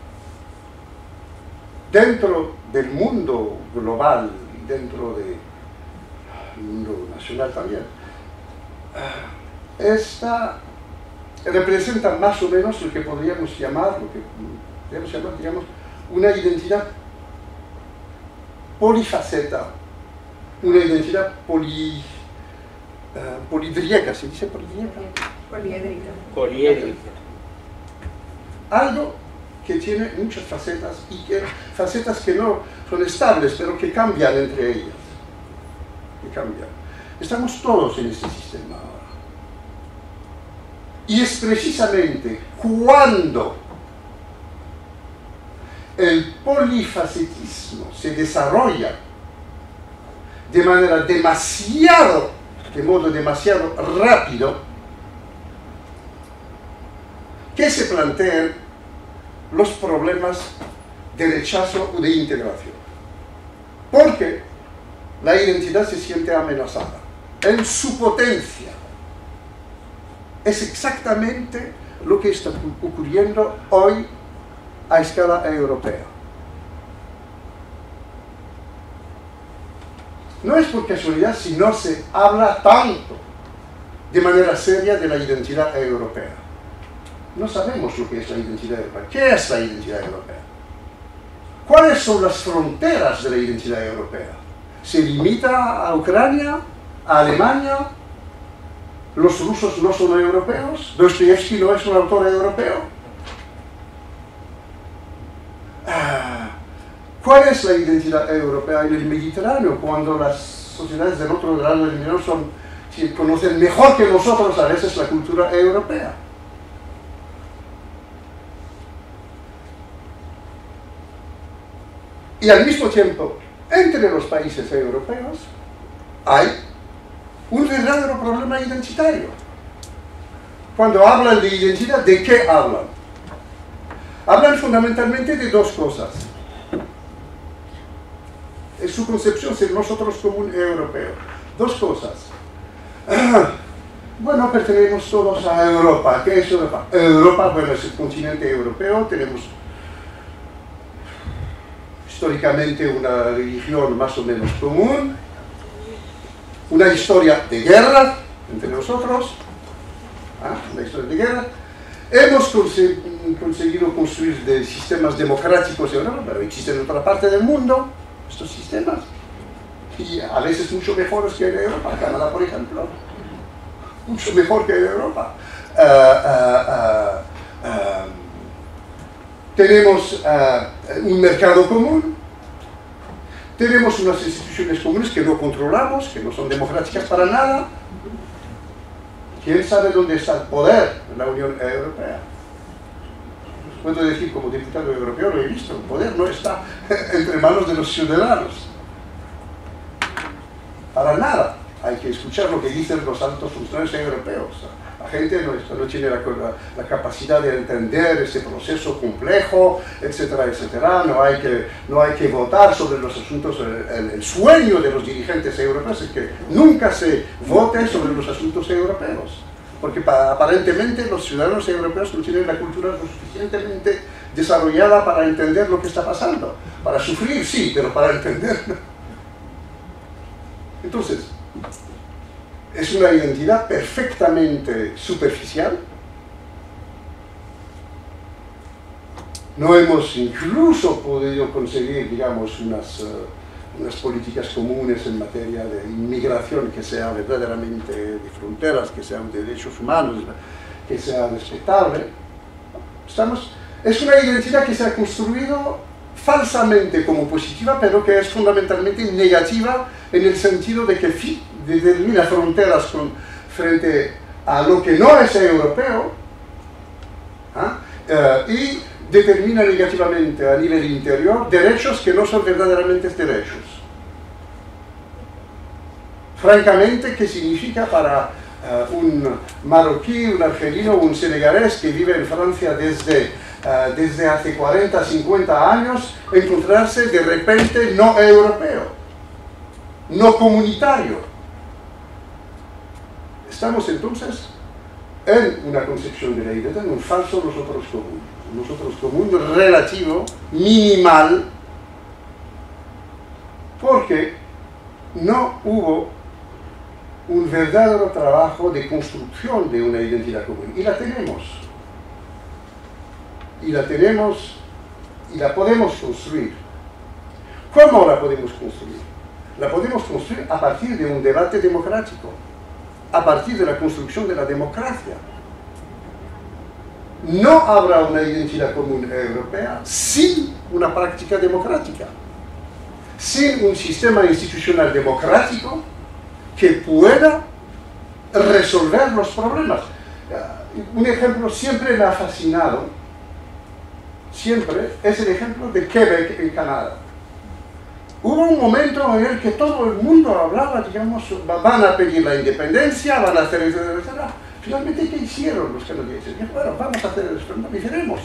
dentro del mundo global y dentro del mundo nacional también, representa más o menos lo que podríamos llamar, digamos, una identidad polifaceta, una identidad polidriaca, ¿se dice polidriaca? Poliédrica. Algo que tiene muchas facetas y facetas que no son estables, pero que cambian entre ellas. Que cambian. Estamos todos en este sistema ahora. Y es precisamente cuando el polifacetismo se desarrolla de modo demasiado rápido, que se plantean los problemas de rechazo o de integración. Porque la identidad se siente amenazada en su potencia. Es exactamente lo que está ocurriendo hoy a escala europea. No es por casualidad si no se habla tanto de manera seria de la identidad europea. No sabemos lo que es la identidad europea. ¿Qué es la identidad europea? ¿Cuáles son las fronteras de la identidad europea? ¿Se limita a Ucrania, a Alemania? ¿Los rusos no son europeos? ¿Dostoyevsky no es un autor europeo? ¿Cuál es la identidad europea en el Mediterráneo cuando las sociedades del otro lado del Mediterráneo conocen mejor que nosotros a veces la cultura europea? Y al mismo tiempo, entre los países europeos hay un verdadero problema identitario. Cuando hablan de identidad, ¿de qué hablan? Hablan fundamentalmente de dos cosas. Es su concepción ser nosotros como un europeo. Dos cosas. Bueno, pertenecemos todos a Europa. ¿Qué es Europa? Europa, bueno, es el continente europeo. Tenemos históricamente una religión más o menos común, una historia de guerra entre nosotros, una historia de guerra. Hemos conseguido construir sistemas democráticos en Europa, pero existen en otra parte del mundo estos sistemas, y a veces mucho mejores que en Europa. Canadá, por ejemplo, mucho mejor que en Europa. Tenemos un mercado común, tenemos unas instituciones comunes que no controlamos, que no son democráticas para nada. ¿Quién sabe dónde está el poder de la Unión Europea? Puedo decir, como diputado europeo lo he visto, el poder no está entre manos de los ciudadanos. Para nada. Hay que escuchar lo que dicen los altos funcionarios europeos. La gente no tiene la capacidad de entender ese proceso complejo, etcétera, etcétera. No hay que votar sobre los asuntos. El sueño de los dirigentes europeos es que nunca se vote sobre los asuntos europeos, porque aparentemente los ciudadanos europeos no tienen la cultura lo suficientemente desarrollada para entender lo que está pasando. Para sufrir, sí, pero para entender no. Entonces, es una identidad perfectamente superficial. No hemos incluso podido conseguir, digamos, unas políticas comunes en materia de inmigración que sea verdaderamente de fronteras, que sean de derechos humanos, que sea respetable. Es una identidad que se ha construido falsamente como positiva, pero que es fundamentalmente negativa en el sentido de que determina fronteras frente a lo que no es europeo, y determina negativamente a nivel interior derechos que no son verdaderamente derechos. Francamente, ¿qué significa para un marroquí, un argelino o un senegalés que vive en Francia desde hace 40, 50 años encontrarse de repente no europeo, no comunitario? Estamos entonces en una concepción de la identidad, en un falso nosotros común relativo, minimal, porque no hubo un verdadero trabajo de construcción de una identidad común. Y la tenemos. Y la podemos construir. ¿Cómo la podemos construir? La podemos construir a partir de un debate democrático, a partir de la construcción de la democracia. No habrá una identidad común europea sin una práctica democrática, sin un sistema institucional democrático que pueda resolver los problemas. Un ejemplo siempre me ha fascinado, siempre, es el ejemplo de Quebec en Canadá. Hubo un momento en el que todo el mundo hablaba, digamos, van a pedir la independencia, van a hacer etcétera. Finalmente, ¿qué hicieron los canadienses? Bueno, vamos a hacer el referéndum y veremos.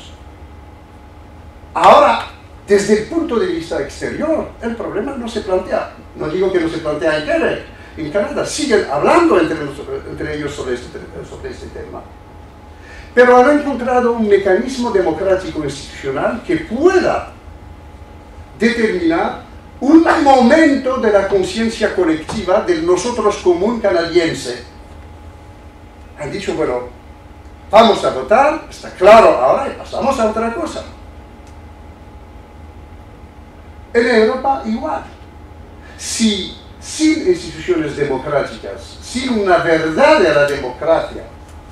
Ahora, desde el punto de vista exterior, el problema no se plantea. No digo que no se plantea en Quebec, en Canadá. Siguen hablando entre ellos sobre este tema. Pero han encontrado un mecanismo democrático institucional que pueda determinar un momento de la conciencia colectiva del nosotros común canadiense. Han dicho, bueno, vamos a votar, está claro ahora, y pasamos a otra cosa. En Europa igual. Si sin instituciones democráticas, sin una verdadera democracia,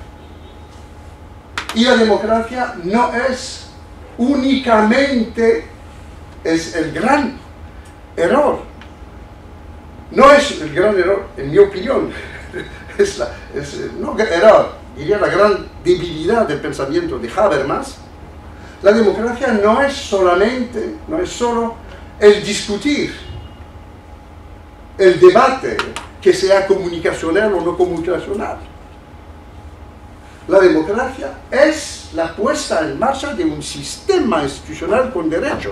y la democracia no es únicamente, es el gran error. No es el gran error, en mi opinión, no error, diría la gran debilidad del pensamiento de Habermas. La democracia no es solo el discutir, el debate que sea comunicacional o no comunicacional. La democracia es la puesta en marcha de un sistema institucional con derechos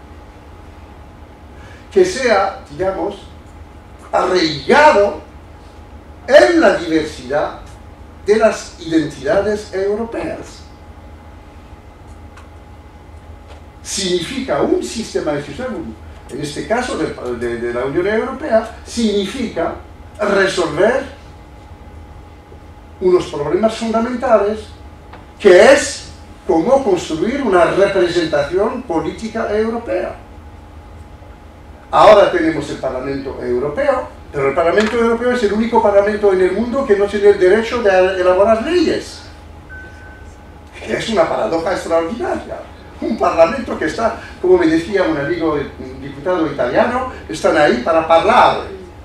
que sea, digamos, arraigado en la diversidad de las identidades europeas. Significa un sistema institucional, en este caso de la Unión Europea, significa resolver unos problemas fundamentales, que es cómo construir una representación política europea. Ahora tenemos el Parlamento Europeo, pero el Parlamento Europeo es el único parlamento en el mundo que no tiene el derecho de elaborar leyes. Es una paradoja extraordinaria. Un parlamento que está, como me decía un amigo un diputado italiano, están ahí para hablar.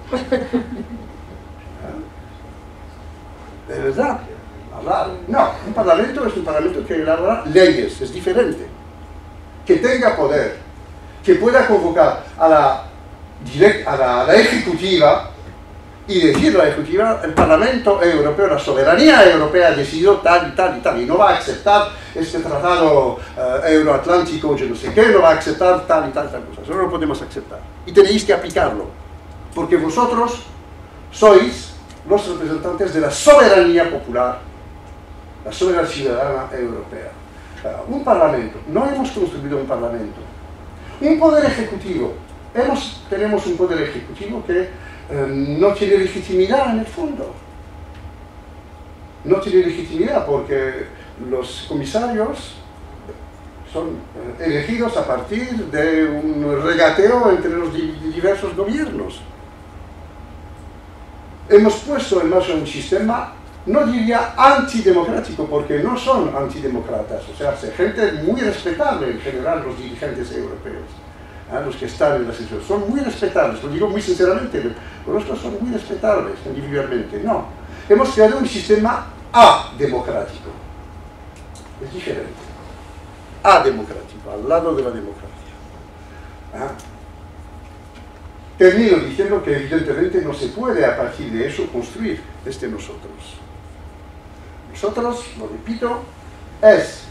De verdad, hablar. No, un parlamento es un parlamento que elabora leyes, es diferente. Que tenga poder, que pueda convocar a la ejecutiva y decir a la ejecutiva: el Parlamento Europeo, la soberanía europea ha decidido tal y tal y tal, y no va a aceptar este tratado euroatlántico, yo no sé qué, no va a aceptar tal y tal cosa. Eso no lo podemos aceptar. Y tenéis que aplicarlo, porque vosotros sois los representantes de la soberanía popular, la soberanía ciudadana europea. Un parlamento, no hemos construido un parlamento. Un poder ejecutivo, tenemos un poder ejecutivo que no tiene legitimidad en el fondo. No tiene legitimidad porque los comisarios son elegidos a partir de un regateo entre los diversos gobiernos. Hemos puesto en marcha un sistema, no diría antidemocrático, porque no son antidemócratas, o sea, gente muy respetable en general, los dirigentes europeos, los que están en las instituciones, son muy respetables, lo digo muy sinceramente, los otros son muy respetables individualmente. No, hemos creado un sistema ademocrático, es diferente, ademocrático, al lado de la democracia. Termino diciendo que evidentemente no se puede a partir de eso construir nosotros. Nosotros, lo repito, es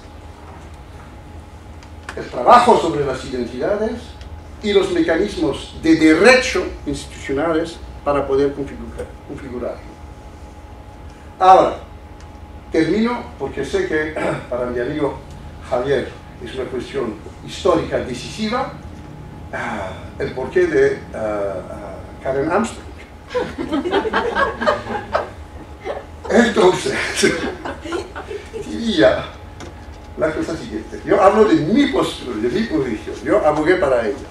el trabajo sobre las identidades y los mecanismos de derecho institucionales para poder configurarlo. Ahora, termino porque sé que para mi amigo Javier es una cuestión histórica decisiva, el porqué de Karen Armstrong. Entonces, diría la cosa siguiente. Yo hablo de mi postura, de mi posición. Yo abogué para ella.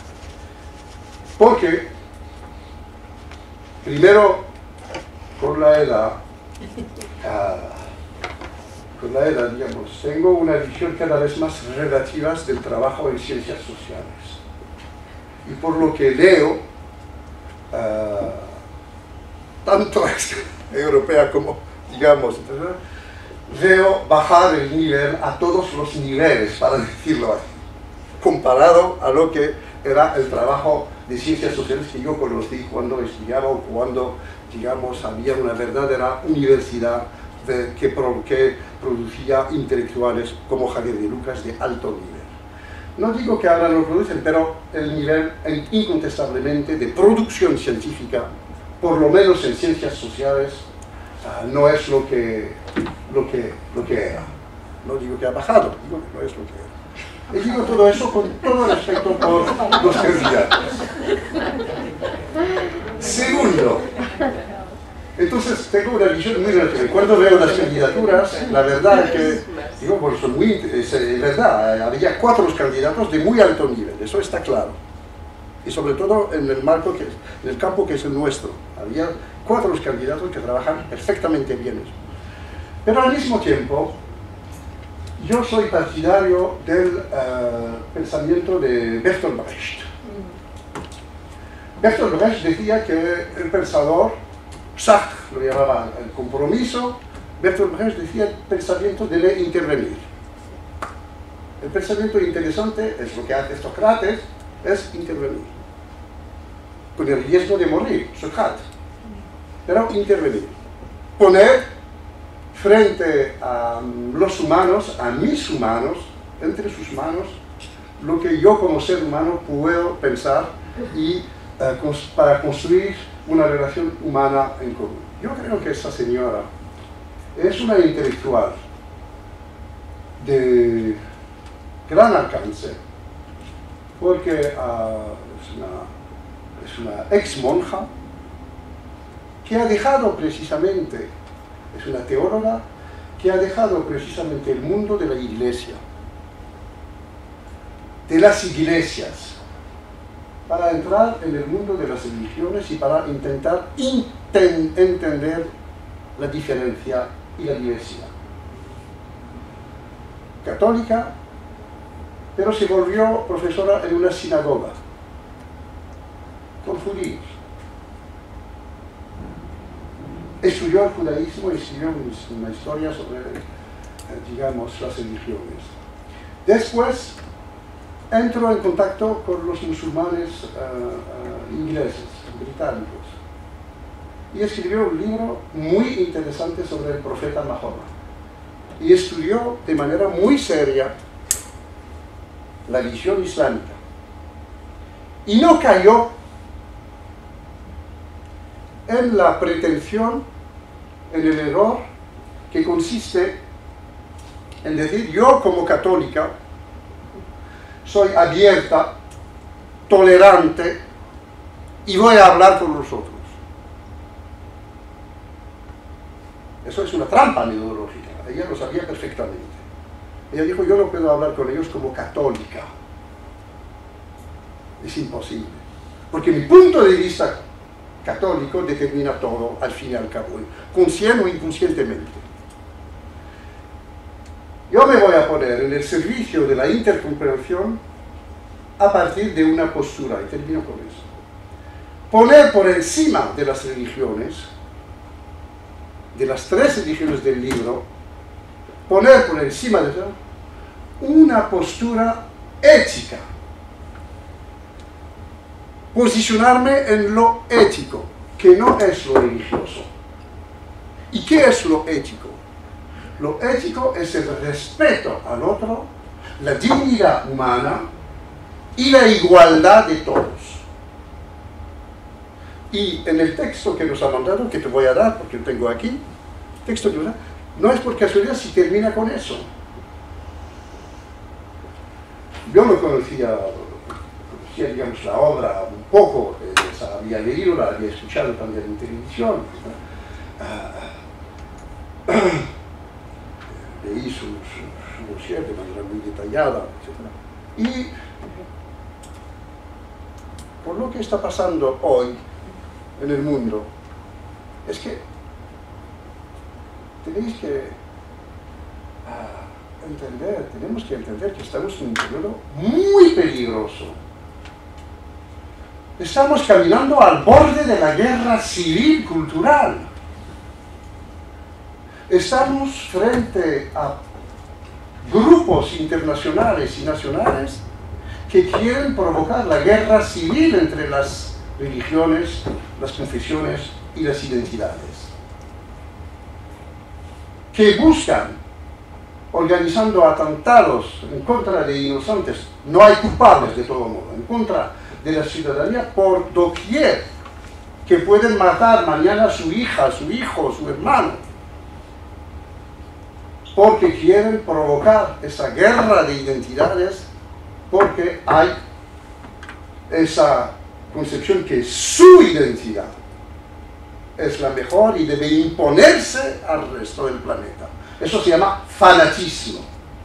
Porque, primero, con la edad, digamos, tengo una visión cada vez más relativa del trabajo en ciencias sociales. Y por lo que leo, tanto europea como, digamos, veo bajar el nivel a todos los niveles, para decirlo así, comparado a lo que era el trabajo de ciencias sociales que yo conocí cuando estudiaba o cuando, digamos, había una verdadera universidad que producía intelectuales como Javier de Lucas de alto nivel. No digo que ahora no lo producen, pero el nivel incontestablemente de producción científica, por lo menos en ciencias sociales, no es lo que era. No digo que ha bajado, digo que no es lo que era. Y digo todo eso con todo respeto por los candidatos. Segundo, entonces tengo una visión muy relativa. Cuando veo las candidaturas, la verdad es que, digo, pues son muy, es verdad, había 4 candidatos de muy alto nivel, eso está claro. Y sobre todo en el marco, en el campo que es el nuestro. Había 4 candidatos que trabajan perfectamente bien eso. Pero al mismo tiempo, yo soy partidario del pensamiento de Bertolt Brecht. Bertolt Brecht decía que el pensador, Sartre lo llamaba el compromiso, Bertolt Brecht decía el pensamiento debe intervenir. El pensamiento interesante es lo que hace Sócrates, es intervenir. con el riesgo de morir, Sócrates. Pero intervenir. Poner frente a los humanos, a mis humanos, entre sus manos, lo que yo como ser humano puedo pensar y para construir una relación humana en común. Yo creo que esa señora es una intelectual de gran alcance, porque es una ex monja que ha dejado precisamente, es una teóloga que ha dejado precisamente el mundo de la iglesia, de las iglesias, para entrar en el mundo de las religiones y para intentar entender la diferencia y la diversidad. Católica, pero se volvió profesora en una sinagoga, con judíos. Estudió el judaísmo y escribió una historia sobre, digamos, las religiones. Después entró en contacto con los musulmanes ingleses, británicos, y escribió un libro muy interesante sobre el profeta Mahoma. Y estudió de manera muy seria la religión islámica. Y no cayó en la pretensión, en el error que consiste en decir: yo como católica soy abierta, tolerante y voy a hablar con los otros. Eso es una trampa metodológica, ella lo sabía perfectamente. Ella dijo: yo no puedo hablar con ellos como católica. Es imposible, porque mi punto de vista católico determina todo al fin y al cabo, consciente o inconscientemente. Yo me voy a poner en el servicio de la intercomprensión a partir de una postura, y termino con eso. Poner por encima de las religiones, de las 3 religiones del libro, poner por encima de eso una postura ética. Posicionarme en lo ético, que no es lo religioso. ¿Y qué es lo ético? Lo ético es el respeto al otro, la dignidad humana y la igualdad de todos. Y en el texto que nos ha mandado, que te voy a dar porque lo tengo aquí, texto que no es por casualidad si termina con eso. Yo no conocía, digamos, la obra un poco, la había leído, la había escuchado también en televisión. Leí su dossier de manera muy detallada, etc. Y por lo que está pasando hoy en el mundo, es que tenéis que tenemos que entender que estamos en un periodo muy peligroso. Estamos caminando al borde de la guerra civil cultural. Estamos frente a grupos internacionales y nacionales que quieren provocar la guerra civil entre las religiones, las confesiones y las identidades. Que buscan, organizando atentados en contra de inocentes, no hay culpables de todo modo, en contra de la ciudadanía por doquier, que pueden matar mañana a su hija, a su hijo, a su hermano, porque quieren provocar esa guerra de identidades, porque hay esa concepción que su identidad es la mejor y debe imponerse al resto del planeta. Eso se llama fanatismo.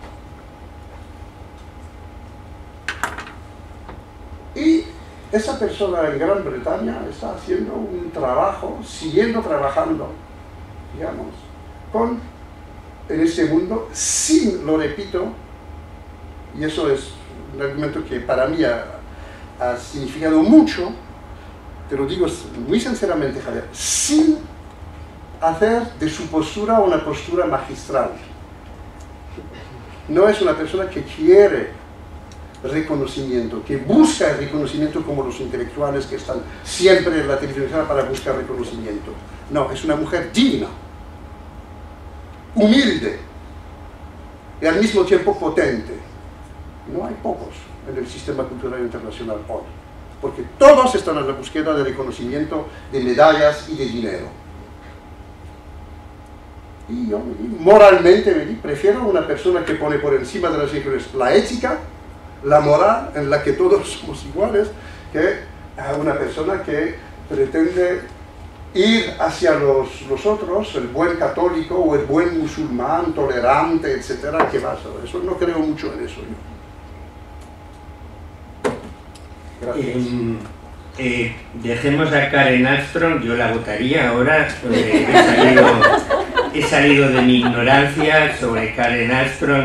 Y esa persona en Gran Bretaña está haciendo un trabajo, siguiendo trabajando, digamos, en este mundo, sin, lo repito, y eso es un argumento que para mí ha significado mucho, te lo digo muy sinceramente, Javier, sin hacer de su postura una postura magistral. No es una persona que quiere reconocimiento, que busca el reconocimiento como los intelectuales que están siempre en la televisión para buscar reconocimiento. No, es una mujer digna, humilde y al mismo tiempo potente. No hay pocos en el sistema cultural internacional hoy, porque todos están en la búsqueda de reconocimiento, de medallas y de dinero. Y yo moralmente prefiero una persona que pone por encima de las regiones la ética, la moral, en la que todos somos iguales, que a una persona que pretende ir hacia los otros, el buen católico o el buen musulmán, tolerante, etcétera, que va a ser. Eso no creo mucho en eso yo. Dejemos a Karen Armstrong, yo la votaría ahora, he salido de mi ignorancia sobre Karen Armstrong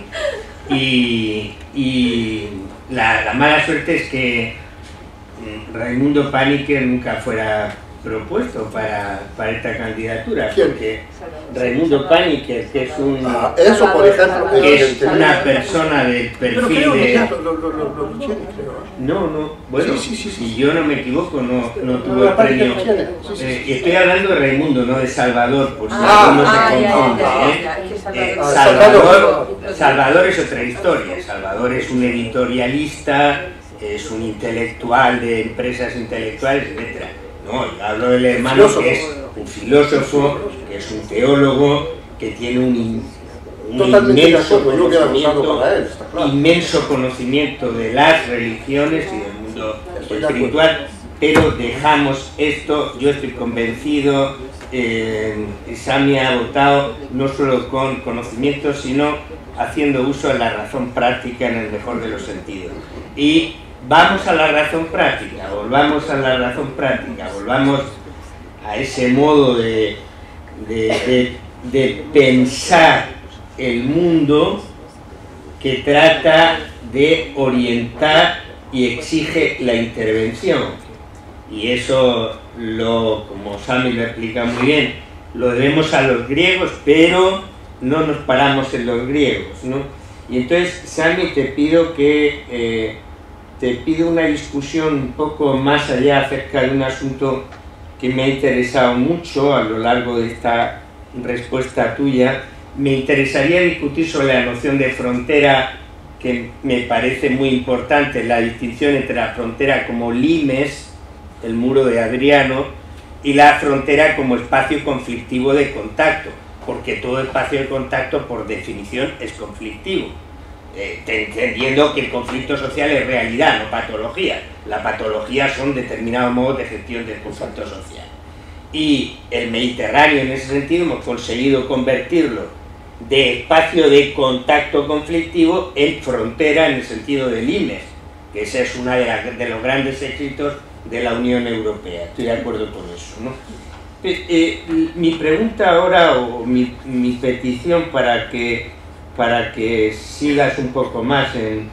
y la mala suerte es que Raimundo Paniker nunca fuera propuesto para esta candidatura. ¿Quién? Porque Raimundo Paniker, que es eso, por ejemplo, que es una persona del perfil de... No, bueno, sí. si yo no me equivoco, no tuvo el premio. Y estoy hablando de Raimundo, no de Salvador, por si alguno se confunde. Salvador es otra historia. Salvador es un editorialista, es un intelectual de empresas intelectuales, etc. No, yo hablo del hermano que es un filósofo, que es un teólogo, que tiene un inmenso conocimiento de las religiones y del mundo espiritual, pero dejamos esto, yo estoy convencido, Sami ha votado no solo con conocimiento, sino haciendo uso de la razón práctica en el mejor de los sentidos. Y vamos a la razón práctica, volvamos a la razón práctica, volvamos a ese modo de pensar el mundo que trata de orientar y exige la intervención. Y eso, como Sami lo explica muy bien, lo debemos a los griegos, pero no nos paramos en los griegos, ¿no? Y entonces, Sami, te pido una discusión un poco más allá acerca de un asunto que me ha interesado mucho a lo largo de esta respuesta tuya. Me interesaría discutir sobre la noción de frontera, que me parece muy importante, la distinción entre la frontera como limes, el muro de Adriano, y la frontera como espacio conflictivo de contacto, porque todo espacio de contacto, por definición, es conflictivo. Entendiendo que el conflicto social es realidad, no patología. La patología son determinados modos de gestión del conflicto social. Y el Mediterráneo, en ese sentido, hemos conseguido convertirlo de espacio de contacto conflictivo en frontera en el sentido de limes, que ese es uno de los grandes éxitos de la Unión Europea. Estoy de acuerdo con eso, ¿no? Mi pregunta ahora, o mi petición para que sigas un poco más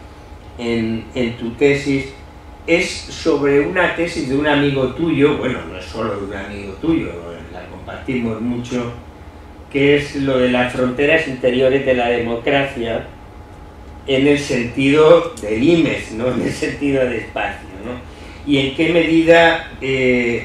en tu tesis, es sobre una tesis de un amigo tuyo, bueno, no es solo de un amigo tuyo, la compartimos mucho, que es lo de las fronteras interiores de la democracia en el sentido de limes, no en el sentido de espacio, ¿no? Y en qué medida el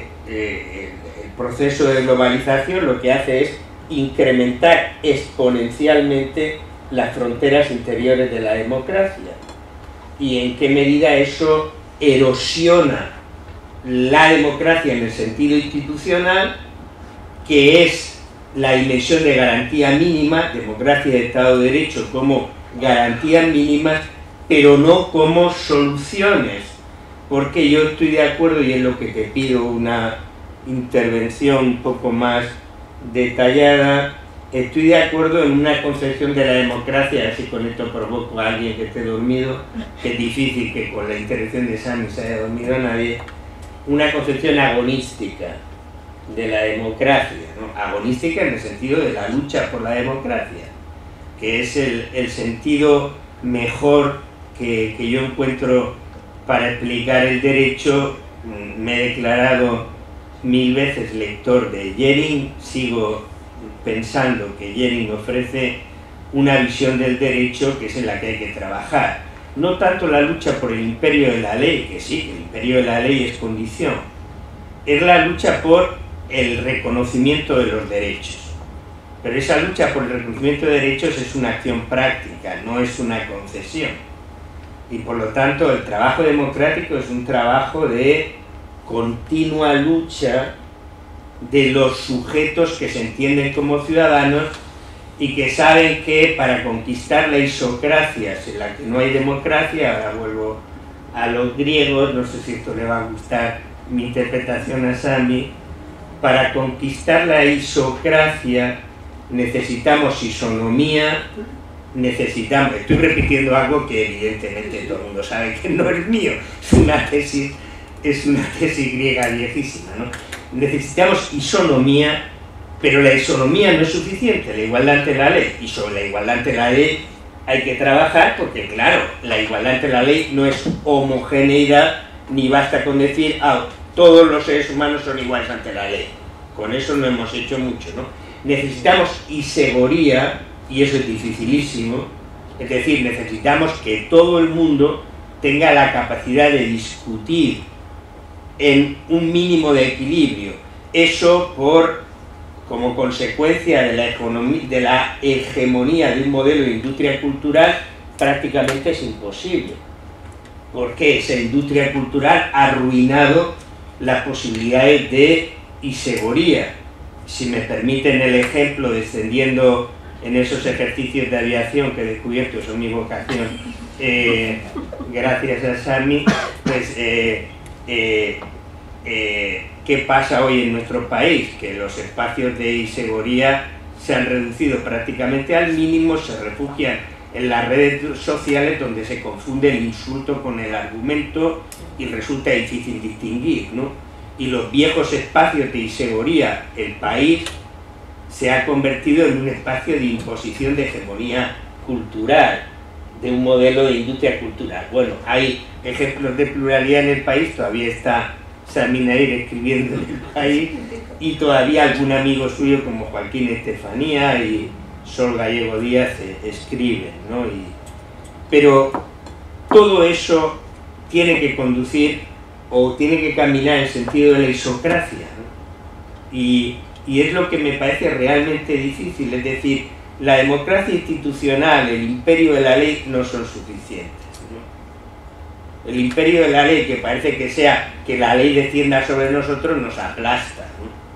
proceso de globalización lo que hace es incrementar exponencialmente las fronteras interiores de la democracia, y en qué medida eso erosiona la democracia en el sentido institucional, que es la dimensión de garantía mínima, democracia y Estado de Derecho como garantías mínimas, pero no como soluciones, porque yo estoy de acuerdo, y es lo que te pido una intervención un poco más detallada, estoy de acuerdo en una concepción de la democracia, así con esto provoco a alguien que esté dormido, que es difícil que con la intervención de Sami se haya dormido nadie, una concepción agonística de la democracia, ¿no? Agonística en el sentido de la lucha por la democracia, que es el sentido mejor que yo encuentro para explicar el derecho. Me he declarado 1000 veces lector de Jering, sigo pensando que Jering ofrece una visión del derecho que es en la que hay que trabajar, no tanto la lucha por el imperio de la ley, que sí, que el imperio de la ley es condición, es la lucha por el reconocimiento de los derechos. Pero esa lucha por el reconocimiento de derechos es una acción práctica, no es una concesión. Y por lo tanto el trabajo democrático es un trabajo de continua lucha de los sujetos que se entienden como ciudadanos y que saben que para conquistar la isocracia, en la que no hay democracia, ahora vuelvo a los griegos, no sé si esto le va a gustar mi interpretación a Sami, para conquistar la isocracia necesitamos isonomía, estoy repitiendo algo que evidentemente todo el mundo sabe que no es mío, es una tesis griega viejísima, ¿no? Necesitamos isonomía, pero la isonomía no es suficiente, la igualdad ante la ley, y sobre la igualdad ante la ley hay que trabajar porque, claro, la igualdad ante la ley no es homogeneidad, ni basta con decir, todos los seres humanos son iguales ante la ley. Con eso no hemos hecho mucho, ¿no? Necesitamos isegoría, y eso es dificilísimo, es decir, necesitamos que todo el mundo tenga la capacidad de discutir en un mínimo de equilibrio. Eso como consecuencia de la hegemonía de un modelo de industria cultural prácticamente es imposible, porque esa industria cultural ha arruinado las posibilidades de isegoría. Si me permiten el ejemplo, descendiendo en esos ejercicios de aviación que he descubierto son mi vocación, gracias a Sami, pues ¿qué pasa hoy en nuestro país? Que los espacios de isegoría se han reducido prácticamente al mínimo, se refugian en las redes sociales donde se confunde el insulto con el argumento y resulta difícil distinguir, ¿no? Y los viejos espacios de isegoría, el país se ha convertido en un espacio de imposición de hegemonía cultural, de un modelo de industria cultural. Bueno, hay ejemplos de pluralidad en el país, todavía está Sami Nair escribiendo en el país, y todavía algún amigo suyo como Joaquín Estefanía y Sol Gallego Díaz escriben, ¿no? Pero todo eso tiene que conducir o tiene que caminar en el sentido de la isocracia, ¿no? Y es lo que me parece realmente difícil, es decir, la democracia institucional, el imperio de la ley no son suficientes, ¿no? El imperio de la ley, que parece que sea que la ley descienda sobre nosotros, nos aplasta,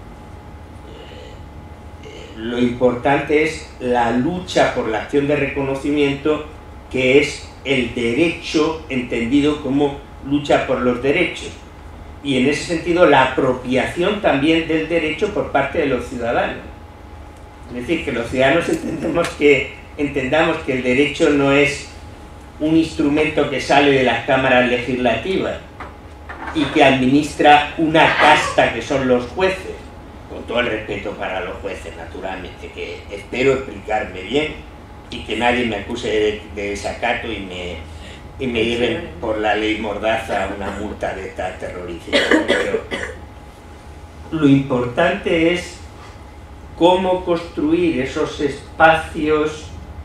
¿no? Lo importante es la lucha por la acción de reconocimiento, que es el derecho entendido como lucha por los derechos, y en ese sentido la apropiación también del derecho por parte de los ciudadanos. Es decir, que los ciudadanos entendamos que el derecho no es un instrumento que sale de las cámaras legislativas y que administra una casta que son los jueces, con todo el respeto para los jueces, naturalmente, que espero explicarme bien y que nadie me acuse de desacato y me lleven por la ley Mordaza una multa de estas terroríficas. Pero lo importante es cómo construir esos espacios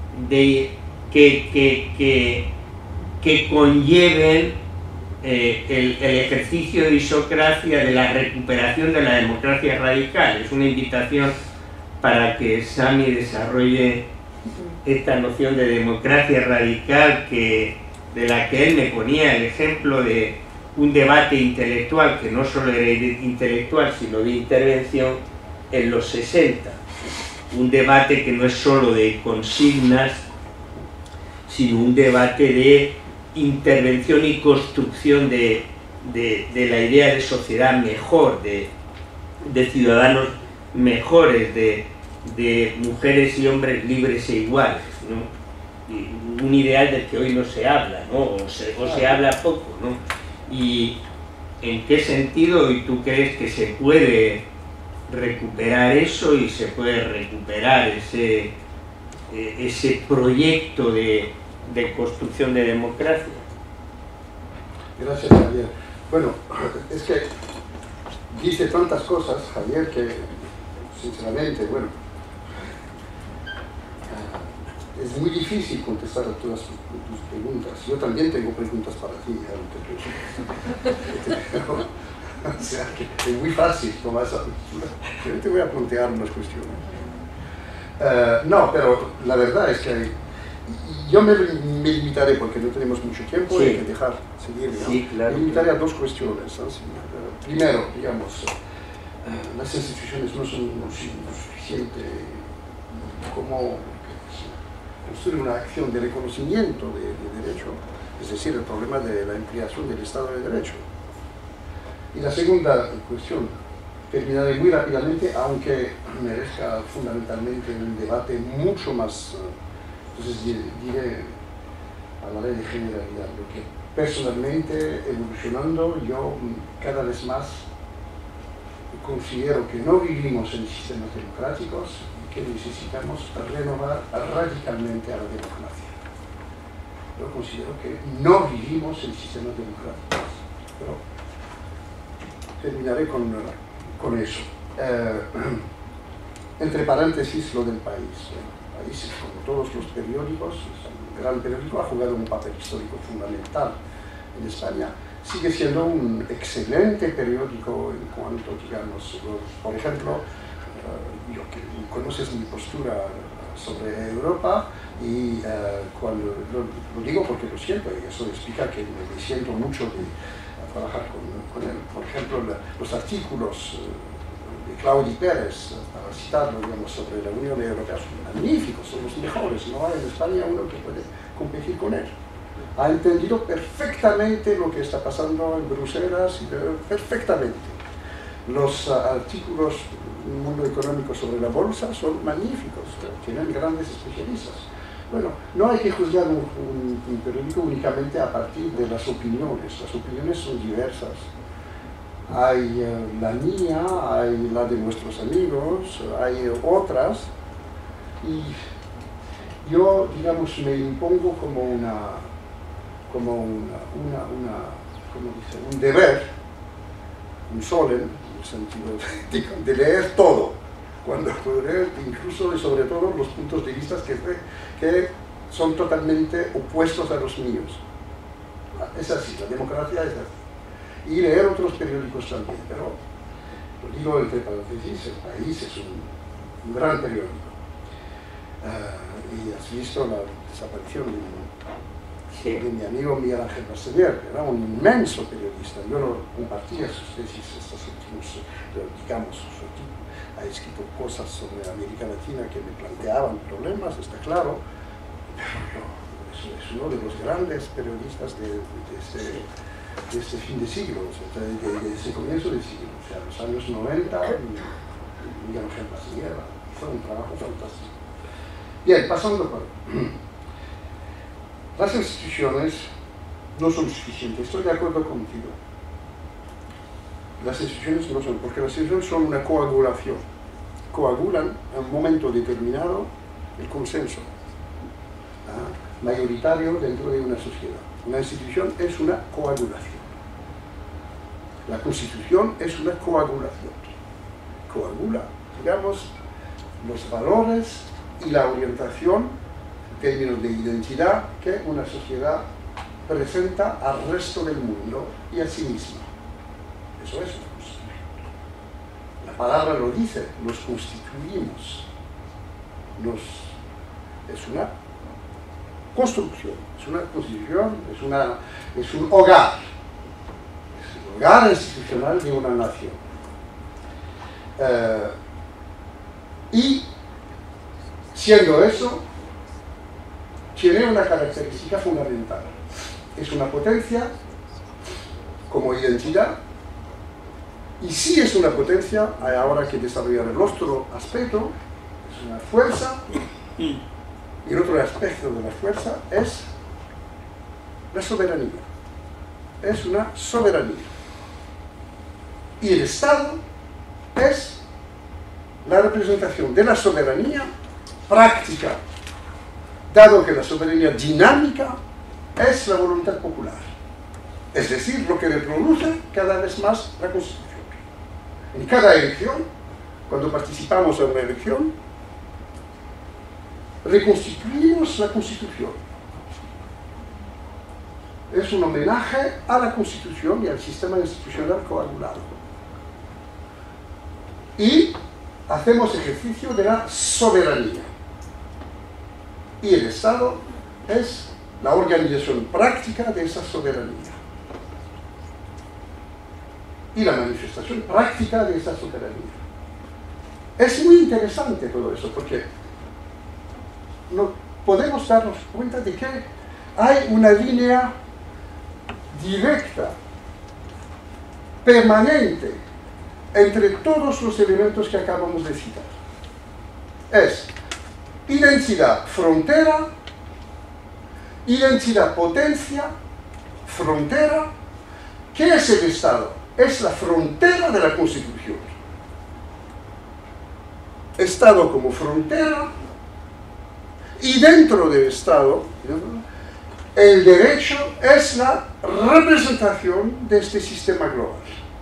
que conlleven el ejercicio de isocracia, de la recuperación de la democracia radical. Es una invitación para que Sami desarrolle esta noción de democracia radical de la que él me ponía el ejemplo de un debate intelectual que no solo era intelectual sino de intervención en los 60, un debate que no es solo de consignas sino un debate de intervención y construcción de la idea de sociedad mejor, de ciudadanos mejores, de mujeres y hombres libres e iguales, ¿no? Un ideal del que hoy no se habla, ¿no? o se habla poco, ¿no? Y en qué sentido y tú crees que se puede recuperar eso y se puede recuperar ese proyecto de construcción de democracia. Gracias, Javier. Bueno, es que dice tantas cosas, Javier, que sinceramente, bueno, es muy difícil contestar a todas tus preguntas. Yo también tengo preguntas para ti, no te preocupes. O sea, que es muy fácil, Tomás. Yo te voy a plantear unas cuestiones. No, pero la verdad es que yo me limitaré, porque no tenemos mucho tiempo, y hay que dejar seguir. ¿No? Sí, claro. Me limitaré a dos cuestiones. ¿No? Primero, digamos, las instituciones no son suficientes como construir una acción de reconocimiento de derecho, es decir, el problema de la ampliación del Estado de Derecho. Y la segunda cuestión, terminaré muy rápidamente, aunque merezca fundamentalmente un debate mucho más, entonces diré, hablaré de generalidad, lo que personalmente, evolucionando, yo cada vez más considero que no vivimos en sistemas democráticos y que necesitamos renovar radicalmente a la democracia. Yo considero que no vivimos en sistemas democráticos, pero terminaré con eso. Entre paréntesis, lo del país. El país, como todos los periódicos, el gran periódico, ha jugado un papel histórico fundamental en España. Sigue siendo un excelente periódico en cuanto, digamos, por ejemplo, conoces mi postura sobre Europa y cuando lo digo porque lo siento, y eso explica que me siento mucho de trabajar con él. Por ejemplo, los artículos de Claudi Pérez, para citarlo, digamos, sobre la Unión Europea, son magníficos, son los mejores, no hay en España uno que puede competir con él. Ha entendido perfectamente lo que está pasando en Bruselas, perfectamente. Los artículos del mundo económico sobre la bolsa son magníficos, tienen grandes especialistas. Bueno, no hay que juzgar un periódico únicamente a partir de las opiniones son diversas. Hay la mía, hay la de nuestros amigos, hay otras, y yo, digamos, me impongo como un deber, un solen, en el sentido de leer todo, cuando puedo leer incluso y sobre todo los puntos de vista que son totalmente opuestos a los míos. Es así, la democracia es así. Y leer otros periódicos también, pero lo digo entre paréntesis, El País es un gran periódico. Y has visto la desaparición de mi amigo Miguel Ángel Basteller, que era un inmenso periodista. Yo no compartía sus tesis, estos últimos, digamos, ha escrito cosas sobre América Latina que me planteaban problemas, está claro, pero es uno de los grandes periodistas de este fin de siglo, de ese comienzo del siglo, o sea, los años 90, Miguel Ángel Basteller fue un trabajo fantástico. Bien, pasando por... Las instituciones no son suficientes, estoy de acuerdo contigo. Las instituciones no son, porque las instituciones son una coagulación. Coagulan en un momento determinado el consenso mayoritario dentro de una sociedad. Una institución es una coagulación. La Constitución es una coagulación. Coagula, digamos, los valores y la orientación en términos de identidad que una sociedad presenta al resto del mundo y a sí misma. Eso es una constitución. La palabra lo dice, nos constituimos. Es una construcción, es una constitución, es un hogar. Es el hogar institucional de una nación. Y siendo eso, tiene una característica fundamental. Es una potencia como identidad, y si es una potencia, hay ahora que desarrollar el otro aspecto, es una fuerza, y el otro aspecto de la fuerza es la soberanía. Es una soberanía. Y el Estado es la representación de la soberanía práctica, dado que la soberanía dinámica es la voluntad popular. Es decir, lo que reproduce cada vez más la Constitución. En cada elección, cuando participamos en una elección, reconstituimos la Constitución. Es un homenaje a la Constitución y al sistema institucional coagulado. Y hacemos ejercicio de la soberanía. Y el Estado es la organización práctica de esa soberanía. Y la manifestación práctica de esa soberanía. Es muy interesante todo eso, porque no podemos darnos cuenta de que hay una línea directa, permanente, entre todos los elementos que acabamos de citar. Es identidad, frontera, identidad, potencia, frontera. ¿Qué es el Estado? Es la frontera de la Constitución. Estado como frontera, y dentro del Estado, el derecho es la representación de este sistema global.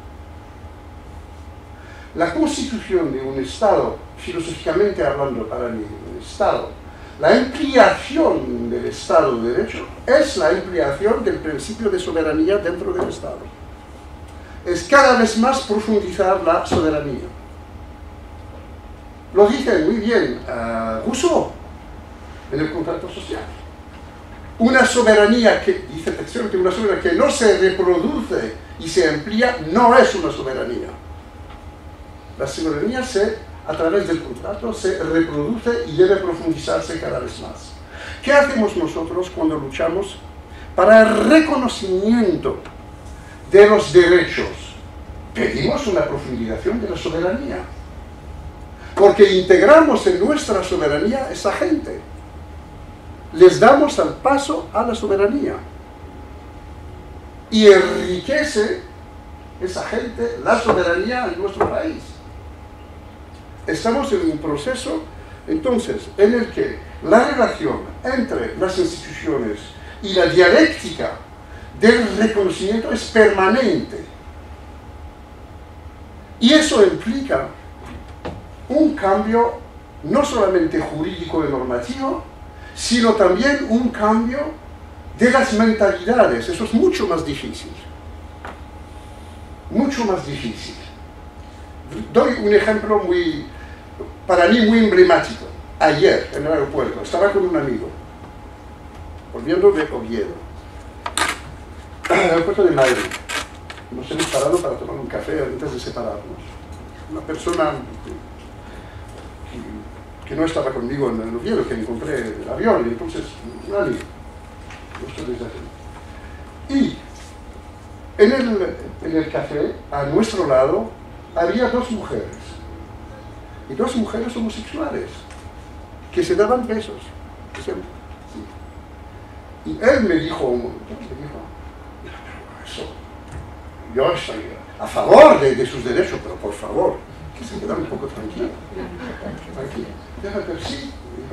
La constitución de un Estado, filosóficamente hablando para mí, un Estado, la ampliación del Estado de Derecho es la ampliación del principio de soberanía dentro del Estado. Es cada vez más profundizar la soberanía. Lo dice muy bien Rousseau en el contrato social. Una soberanía que, dice textualmente, una soberanía que no se reproduce y se amplía no es una soberanía. La soberanía a través del contrato se reproduce y debe profundizarse cada vez más. ¿Qué hacemos nosotros cuando luchamos para el reconocimiento de los derechos? Pedimos una profundización de la soberanía, porque integramos en nuestra soberanía a esa gente. Les damos el paso a la soberanía y enriquece esa gente la soberanía en nuestro país. Estamos en un proceso, entonces, en el que la relación entre las instituciones y la dialéctica del reconocimiento es permanente. Y eso implica un cambio no solamente jurídico y normativo, sino también un cambio de las mentalidades. Eso es mucho más difícil. Mucho más difícil. Doy un ejemplo para mí muy emblemático. Ayer, en el aeropuerto, estaba con un amigo, volviendo de Oviedo, al aeropuerto de Madrid. Nos hemos parado para tomar un café antes de separarnos. Una persona que no estaba conmigo en el Oviedo, que encontré en el avión, y entonces, un amigo. Y en el café, a nuestro lado, había dos mujeres. Y dos mujeres homosexuales, que se daban besos. Sí. Y él me dijo, eso, yo estoy a favor de sus derechos, pero por favor, que se quede un poco tranquilo. Pero sí,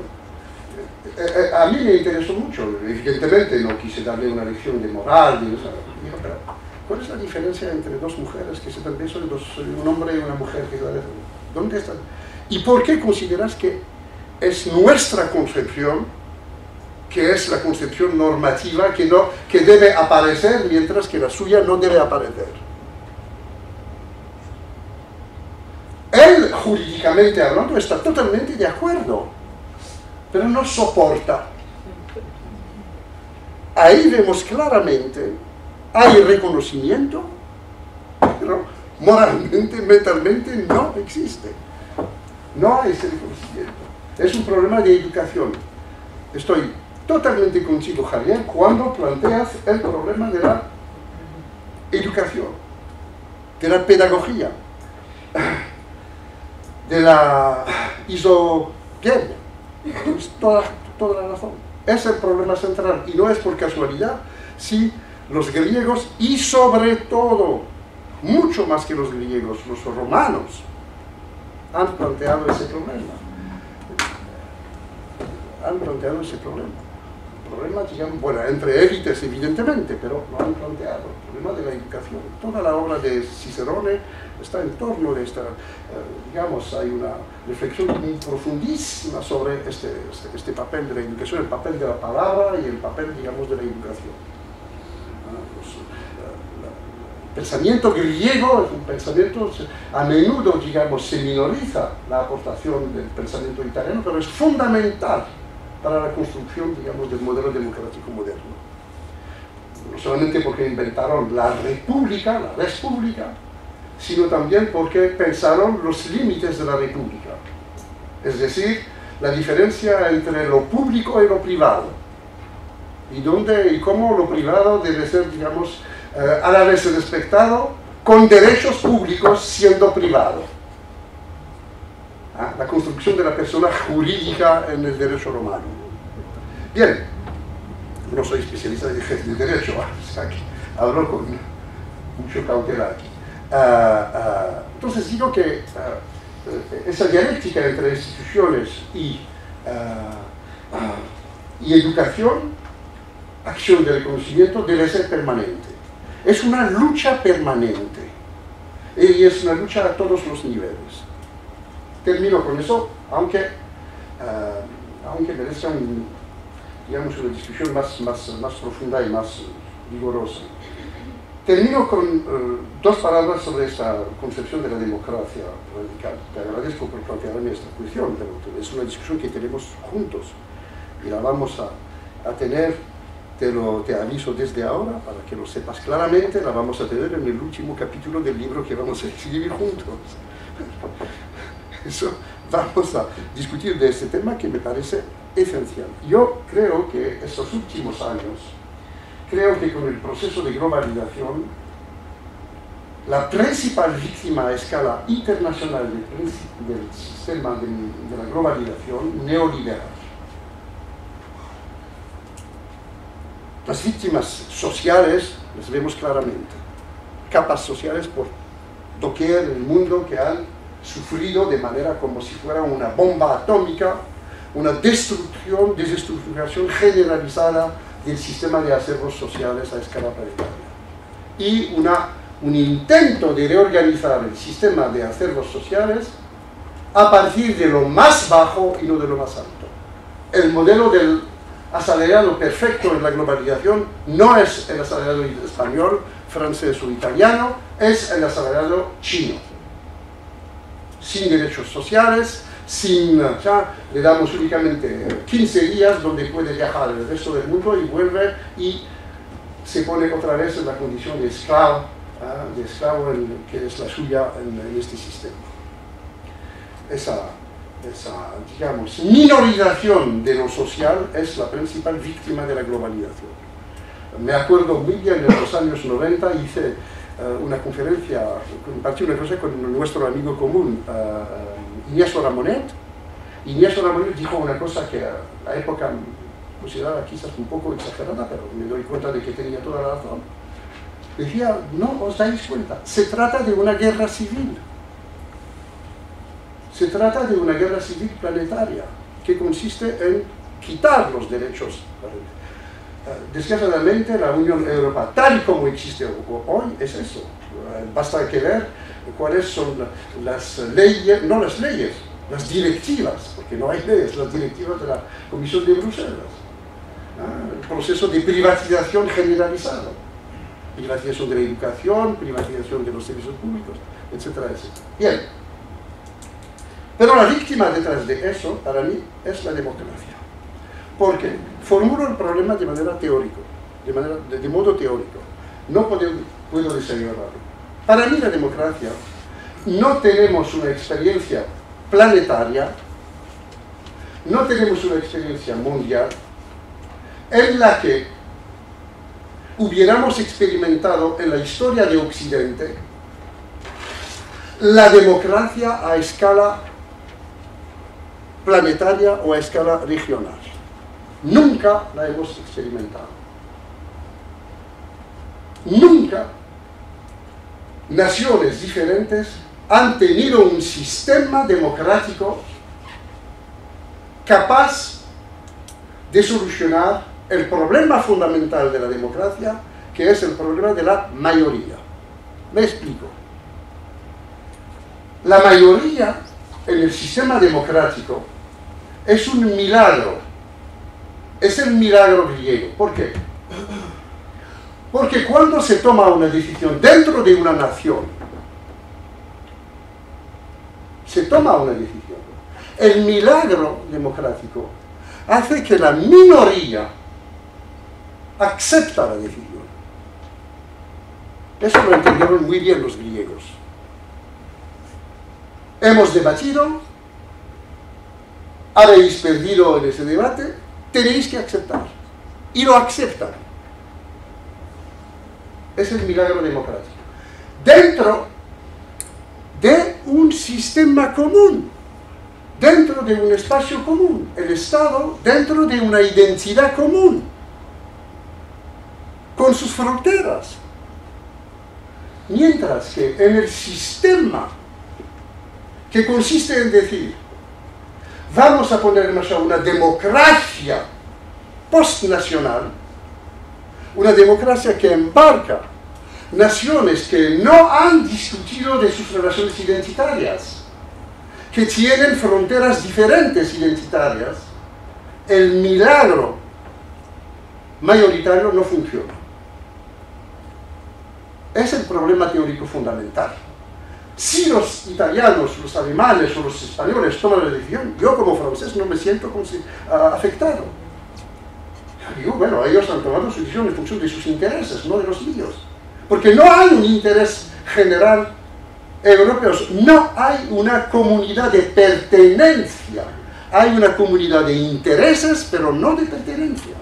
a mí me interesó mucho, evidentemente no quise darle una lección de moral, dijo, pero ¿cuál es la diferencia entre dos mujeres que se dan besos, un hombre y una mujer que se dan besos? ¿Dónde están? ¿Y por qué consideras que es nuestra concepción, que es la concepción normativa, que debe aparecer, mientras que la suya no debe aparecer? Él, jurídicamente hablando, está totalmente de acuerdo, pero no soporta. Ahí vemos claramente, hay reconocimiento, pero moralmente, mentalmente no existe. No hay ese reconocimiento. Es un problema de educación. Estoy totalmente contigo, Javier, cuando planteas el problema de la educación, de la pedagogía, de la isogamia. Tienes toda la razón. Es el problema central, y no es por casualidad si los griegos, y sobre todo, mucho más que los griegos, los romanos, han planteado ese problema. problema, digamos, bueno, entre élites evidentemente, pero lo han planteado, el problema de la educación. Toda la obra de Cicerone está en torno de esta, digamos, hay una reflexión muy profundísima sobre este papel de la educación, el papel de la palabra y el papel, digamos, de la educación. El pensamiento griego es un pensamiento, a menudo, digamos, se minoriza la aportación del pensamiento italiano, pero es fundamental para la construcción, digamos, del modelo democrático moderno. No solamente porque inventaron la república, la res pública, sino también porque pensaron los límites de la república. Es decir, la diferencia entre lo público y lo privado. Y cómo lo privado debe ser, digamos, a la vez respetado con derechos públicos siendo privado. La construcción de la persona jurídica en el derecho romano. Bien, no soy especialista de derecho, o sea que hablo con mucho cautela aquí. Entonces digo que esa dialéctica entre instituciones y educación, acción de reconocimiento, debe ser permanente. Es una lucha permanente y es una lucha a todos los niveles. Termino con eso, aunque merezca digamos, una discusión más profunda y más vigorosa. Termino con dos palabras sobre esta concepción de la democracia radical. Te agradezco por plantearme esta cuestión, pero es una discusión que tenemos juntos y la vamos a tener. Te aviso desde ahora, para que lo sepas claramente, la vamos a tener en el último capítulo del libro que vamos a escribir juntos. Eso, vamos a discutir de este tema que me parece esencial. Yo creo que estos últimos años, creo que con el proceso de globalización, la principal víctima a escala internacional del sistema de la globalización neoliberal. Las víctimas sociales las vemos claramente, capas sociales por doquier en el mundo que han sufrido de manera como si fuera una bomba atómica, una desestructuración generalizada del sistema de acervos sociales a escala planetaria. Y un intento de reorganizar el sistema de acervos sociales a partir de lo más bajo y no de lo más alto. El modelo del asalariado perfecto en la globalización no es el asalariado español, francés o italiano, es el asalariado chino. Sin derechos sociales, le damos únicamente 15 días donde puede viajar el resto del mundo y vuelve y se pone otra vez en la condición de esclavo que es la suya en este sistema. Esa, digamos, minorización de lo social es la principal víctima de la globalización. Me acuerdo muy bien, en los años 90 hice una conferencia, compartí una cosa con nuestro amigo común, Ignacio Ramonet. Ignacio Ramonet dijo una cosa que a la época consideraba quizás un poco exagerada, pero me doy cuenta de que tenía toda la razón. Decía, no os dais cuenta, se trata de una guerra civil. Se trata de una guerra civil planetaria que consiste en quitar los derechos. Desgraciadamente la Unión Europea, tal y como existe hoy, es eso. Basta que ver cuáles son las leyes, no las leyes, las directivas, porque no hay leyes, las directivas de la Comisión de Bruselas. El proceso de privatización generalizado. Privatización de la educación, privatización de los servicios públicos, etcétera, etcétera. Bien. Pero la víctima detrás de eso, para mí, es la democracia. Porque formulo el problema de manera teórica, de modo teórico. No puedo desarrollarlo. Para mí la democracia, no tenemos una experiencia planetaria, no tenemos una experiencia mundial, en la que hubiéramos experimentado en la historia de Occidente la democracia a escala planetaria o a escala regional. Nunca la hemos experimentado. Nunca naciones diferentes han tenido un sistema democrático capaz de solucionar el problema fundamental de la democracia, que es el problema de la mayoría. Me explico. La mayoría en el sistema democrático es un milagro. Es el milagro griego. ¿Por qué? Porque cuando se toma una decisión dentro de una nación, se toma una decisión, el milagro democrático hace que la minoría acepta la decisión. Eso lo entendieron muy bien los griegos. Hemos debatido, habéis perdido en ese debate, tenéis que aceptar. Y lo aceptan. Es el milagro democrático. Dentro de un sistema común, dentro de un espacio común, el Estado dentro de una identidad común, con sus fronteras. Mientras que en el sistema que consiste en decir, vamos a poner en marcha una democracia postnacional, una democracia que embarca naciones que no han discutido de sus relaciones identitarias, que tienen fronteras diferentes identitarias, el milagro mayoritario no funciona. Es el problema teórico fundamental. Si los italianos, los alemanes o los españoles toman la decisión, yo como francés no me siento afectado. Digo, bueno, ellos han tomado su decisión en función de sus intereses, no de los míos. Porque no hay un interés general europeo, no hay una comunidad de pertenencia. Hay una comunidad de intereses, pero no de pertenencia.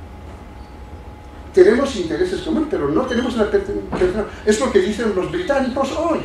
Tenemos intereses comunes, pero no tenemos una pertenencia. Es lo que dicen los británicos hoy.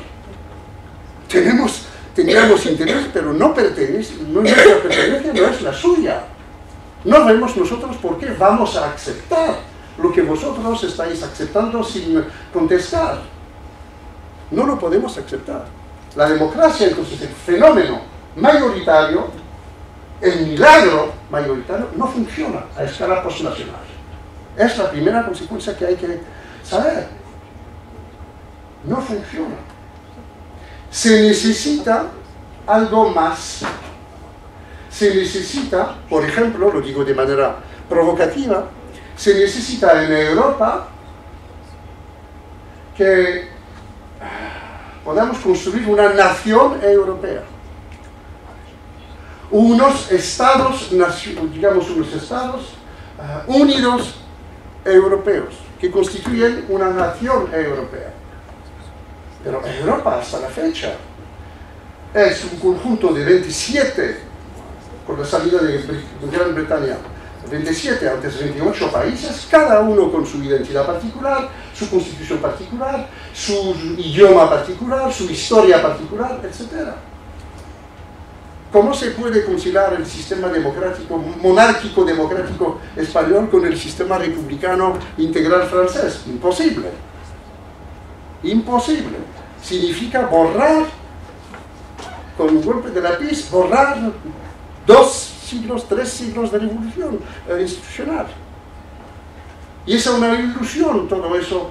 Teníamos interés, pero no pertenece, nuestra pertenencia no es la suya. No vemos nosotros por qué vamos a aceptar lo que vosotros estáis aceptando sin contestar. No lo podemos aceptar. La democracia, entonces, el fenómeno mayoritario, el milagro mayoritario, no funciona a escala postnacional. Es la primera consecuencia que hay que saber. No funciona. Se necesita algo más. Se necesita, por ejemplo, lo digo de manera provocativa, se necesita en Europa que podamos construir una nación europea. Unos estados, digamos unos estados unidos europeos, que constituyen una nación europea. Pero Europa hasta la fecha es un conjunto de 27, con la salida de Gran Bretaña, 27, antes 28 países, cada uno con su identidad particular, su constitución particular, su idioma particular, su historia particular, etc. ¿Cómo se puede conciliar el sistema democrático, monárquico democrático español con el sistema republicano integral francés? Imposible. Imposible. Significa borrar, con un golpe de lápiz, borrar 2 siglos, 3 siglos de revolución institucional. Y es una ilusión todo eso,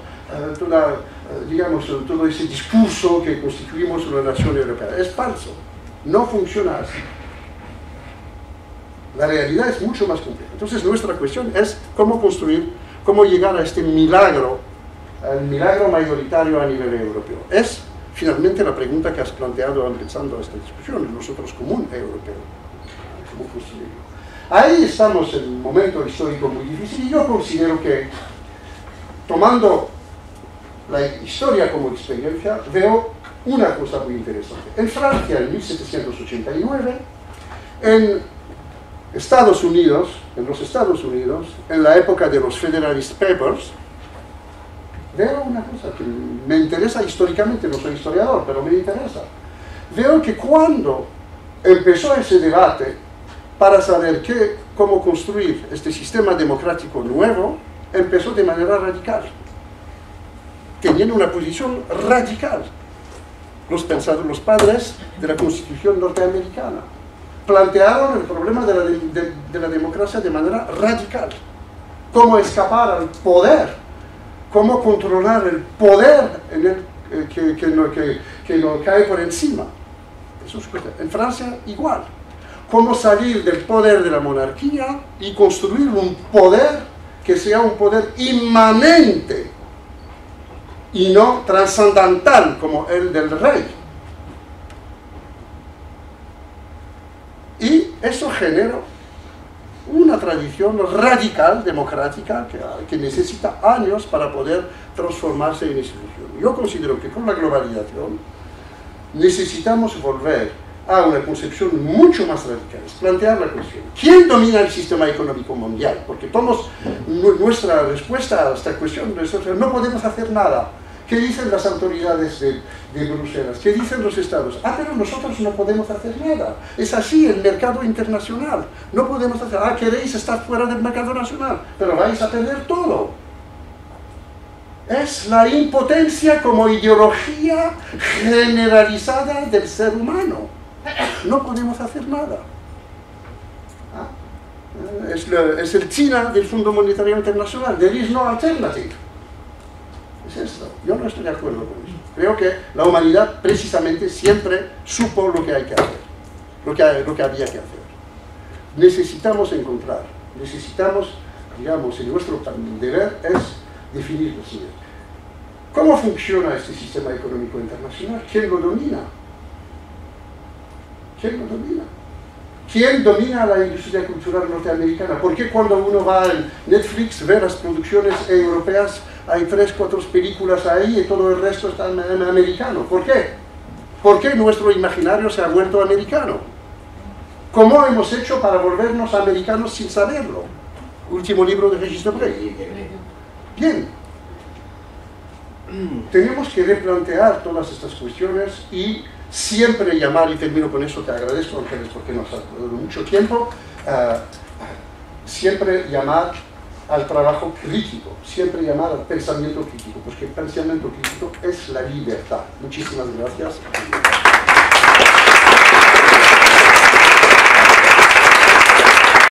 todo ese discurso que constituimos una nación europea. Es falso. No funciona así. La realidad es mucho más compleja. Entonces nuestra cuestión es cómo construir, cómo llegar a este milagro, al milagro mayoritario a nivel europeo. Es finalmente la pregunta que has planteado empezando esta discusión, el nosotros común europeo. ¿Cómo construirlo? Ahí estamos en un momento histórico muy difícil y yo considero que, tomando la historia como experiencia, veo una cosa muy interesante. En Francia, en 1789, en Estados Unidos, en la época de los Federalist Papers, veo una cosa que me interesa históricamente, no soy historiador, pero me interesa. Veo que cuando empezó ese debate para saber cómo construir este sistema democrático nuevo, empezó de manera radical. Tenían una posición radical. Los padres de la Constitución norteamericana plantearon el problema de la democracia de manera radical. cómo escapar al poder, cómo controlar el poder que nos cae por encima. Eso es cosa. En Francia igual. Cómo salir del poder de la monarquía y construir un poder que sea un poder inmanente y no trascendental como el del rey. Y eso genera una tradición radical democrática que necesita años para poder transformarse en institución. Yo considero que con la globalización necesitamos volver a una concepción mucho más radical, es plantear la cuestión. ¿Quién domina el sistema económico mundial? Porque nuestra respuesta a esta cuestión es no podemos hacer nada. ¿Qué dicen las autoridades de Bruselas? ¿Qué dicen los estados? Ah, pero nosotros no podemos hacer nada. Es así el mercado internacional. No podemos hacer nada. Ah, queréis estar fuera del mercado nacional, pero vais a perder todo. Es la impotencia como ideología generalizada del ser humano. No podemos hacer nada. Es el China del Fondo Monetario Internacional. There is no alternative. Es esto. Yo no estoy de acuerdo con eso. Creo que la humanidad precisamente siempre supo lo que hay que hacer, lo que había que hacer. Necesitamos encontrar, digamos, en nuestro deber es definir lo siguiente. ¿Cómo funciona este sistema económico internacional? ¿Quién lo domina? ¿Quién lo domina? ¿Quién domina la industria cultural norteamericana? ¿Por qué cuando uno va a Netflix ve las producciones europeas, hay 3 o 4 películas ahí y todo el resto está en americano? ¿Por qué? ¿Por qué nuestro imaginario se ha vuelto americano? ¿Cómo hemos hecho para volvernos americanos sin saberlo? Último libro de Regis Debray. Bien. Tenemos que replantear todas estas cuestiones y siempre llamar, y termino con eso, te agradezco Ángeles porque nos ha dado mucho tiempo, siempre llamar al trabajo crítico, siempre llamar al pensamiento crítico, porque el pensamiento crítico es la libertad. Muchísimas gracias.